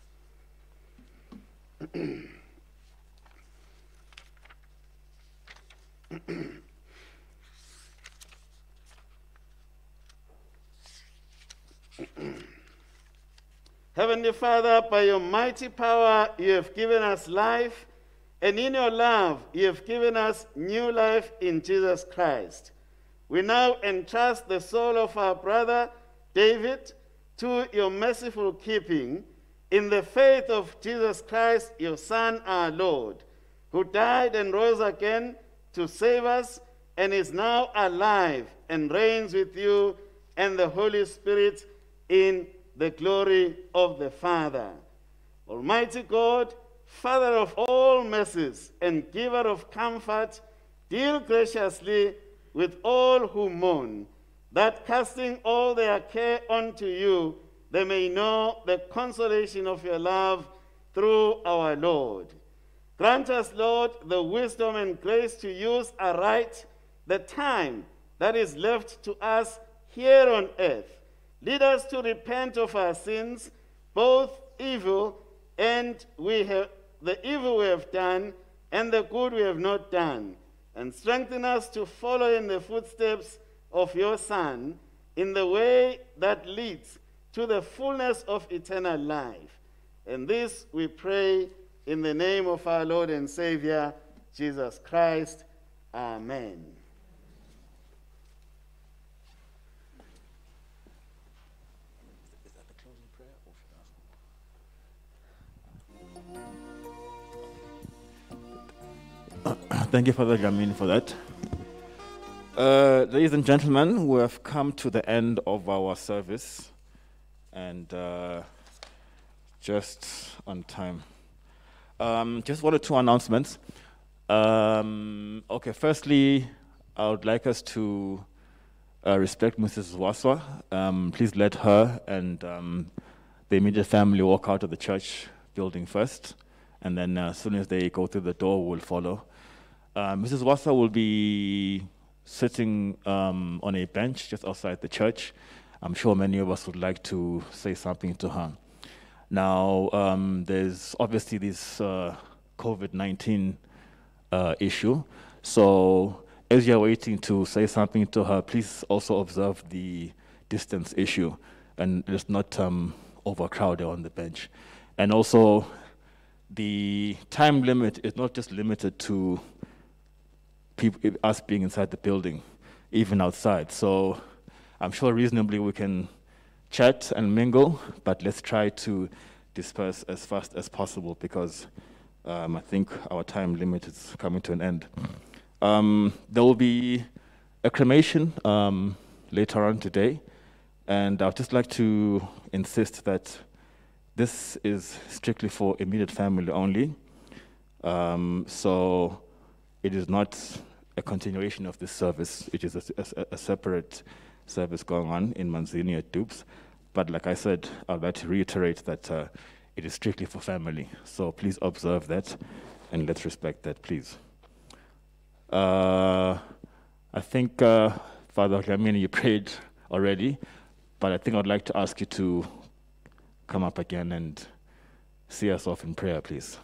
Heavenly Father, by your mighty power, you have given us life, and in your love, you have given us new life in Jesus Christ. We now entrust the soul of our brother David to your merciful keeping in the faith of Jesus Christ, your Son, our Lord, who died and rose again to save us and is now alive and reigns with you and the Holy Spirit in the glory of the Father. Almighty God, Father of all mercies and giver of comfort, deal graciously with all who mourn, that casting all their care unto you, they may know the consolation of your love through our Lord. Grant us, Lord, the wisdom and grace to use aright the time that is left to us here on earth. Lead us to repent of our sins, both evil and the evil we have done and the good we have not done, and strengthen us to follow in the footsteps of your Son in the way that leads to the fullness of eternal life. And this we pray in the name of our Lord and Savior, Jesus Christ. Amen. Thank you, Father Jamin, for that. Ladies and gentlemen, we have come to the end of our service, and just on time. Just one or two announcements. Okay, firstly, I would like us to respect Mrs. Waswa. Please let her and the immediate family walk out of the church building first, and then as soon as they go through the door, we'll follow. Mrs. Waswa will be sitting on a bench just outside the church. I'm sure many of us would like to say something to her. Now, there's obviously this COVID-19 issue. So as you're waiting to say something to her, please also observe the distance issue and just not overcrowded on the bench. And also, the time limit is not just limited to people, us being inside the building, even outside. So I'm sure reasonably we can chat and mingle, but let's try to disperse as fast as possible because I think our time limit is coming to an end. There will be a cremation later on today, and I'd just like to insist that this is strictly for immediate family only. So it is not a continuation of this service. It is a separate service going on in Manzini at Dupes. But like I said, I'd like to reiterate that it is strictly for family. So please observe that and let's respect that, please. I think, Father Dlamini, you prayed already, but I think I'd like to ask you to come up again and see us off in prayer, please.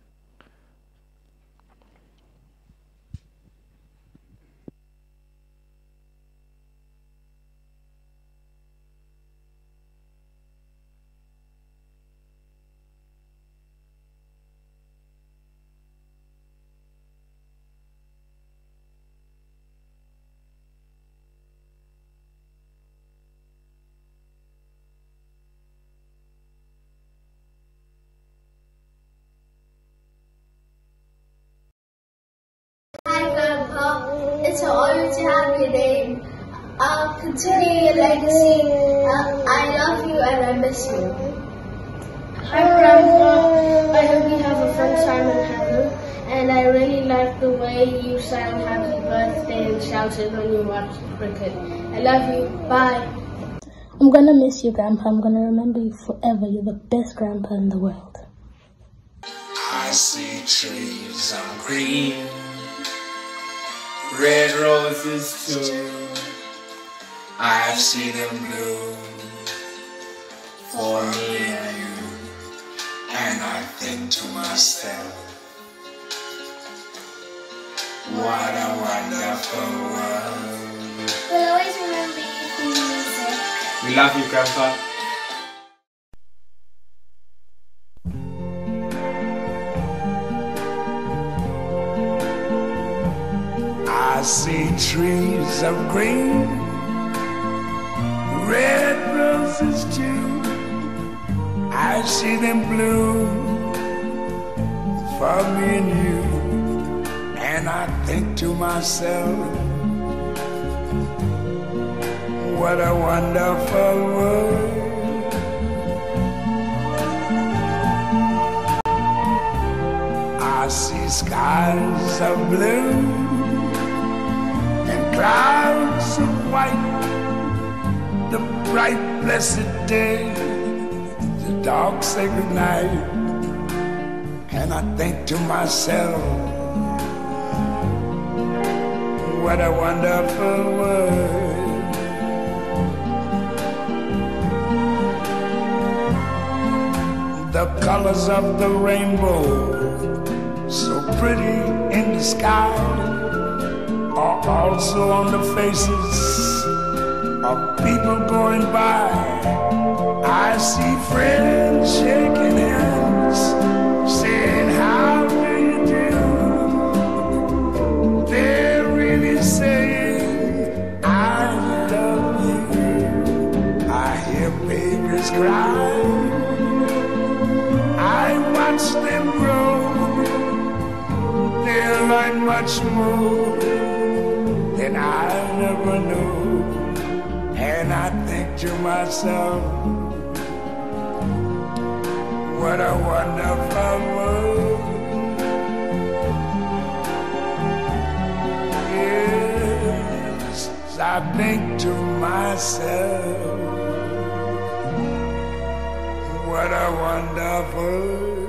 It's an honor to have your name. I'll continue your legacy. I love you and I miss you. Hi, Grandpa. I hope you have a fun time in heaven. And I really like the way you sang happy birthday and shouted when you watched cricket. I love you. Bye. I'm gonna miss you, Grandpa. I'm gonna remember you forever. You're the best grandpa in the world. I see trees of green, red roses too. I've seen them bloom for me and you, and I think to myself, what a wonderful world. We'll always remember you through music. We love you, Grandpa. I see trees of green, red roses too. I see them bloom for me and you, and I think to myself, what a wonderful world. I see skies of blue, clouds of white, the bright blessed day, the dark sacred night, and I think to myself, what a wonderful world. The colors of the rainbow, so pretty in the sky, are also on the faces of people going by. I see friends shaking hands, saying, how do you do? They're really saying, I love you. I hear babies cry, I watch them grow. They learn much more than I never knew, and I think to myself, what a wonderful world. Yes, I think to myself, what a wonderful world.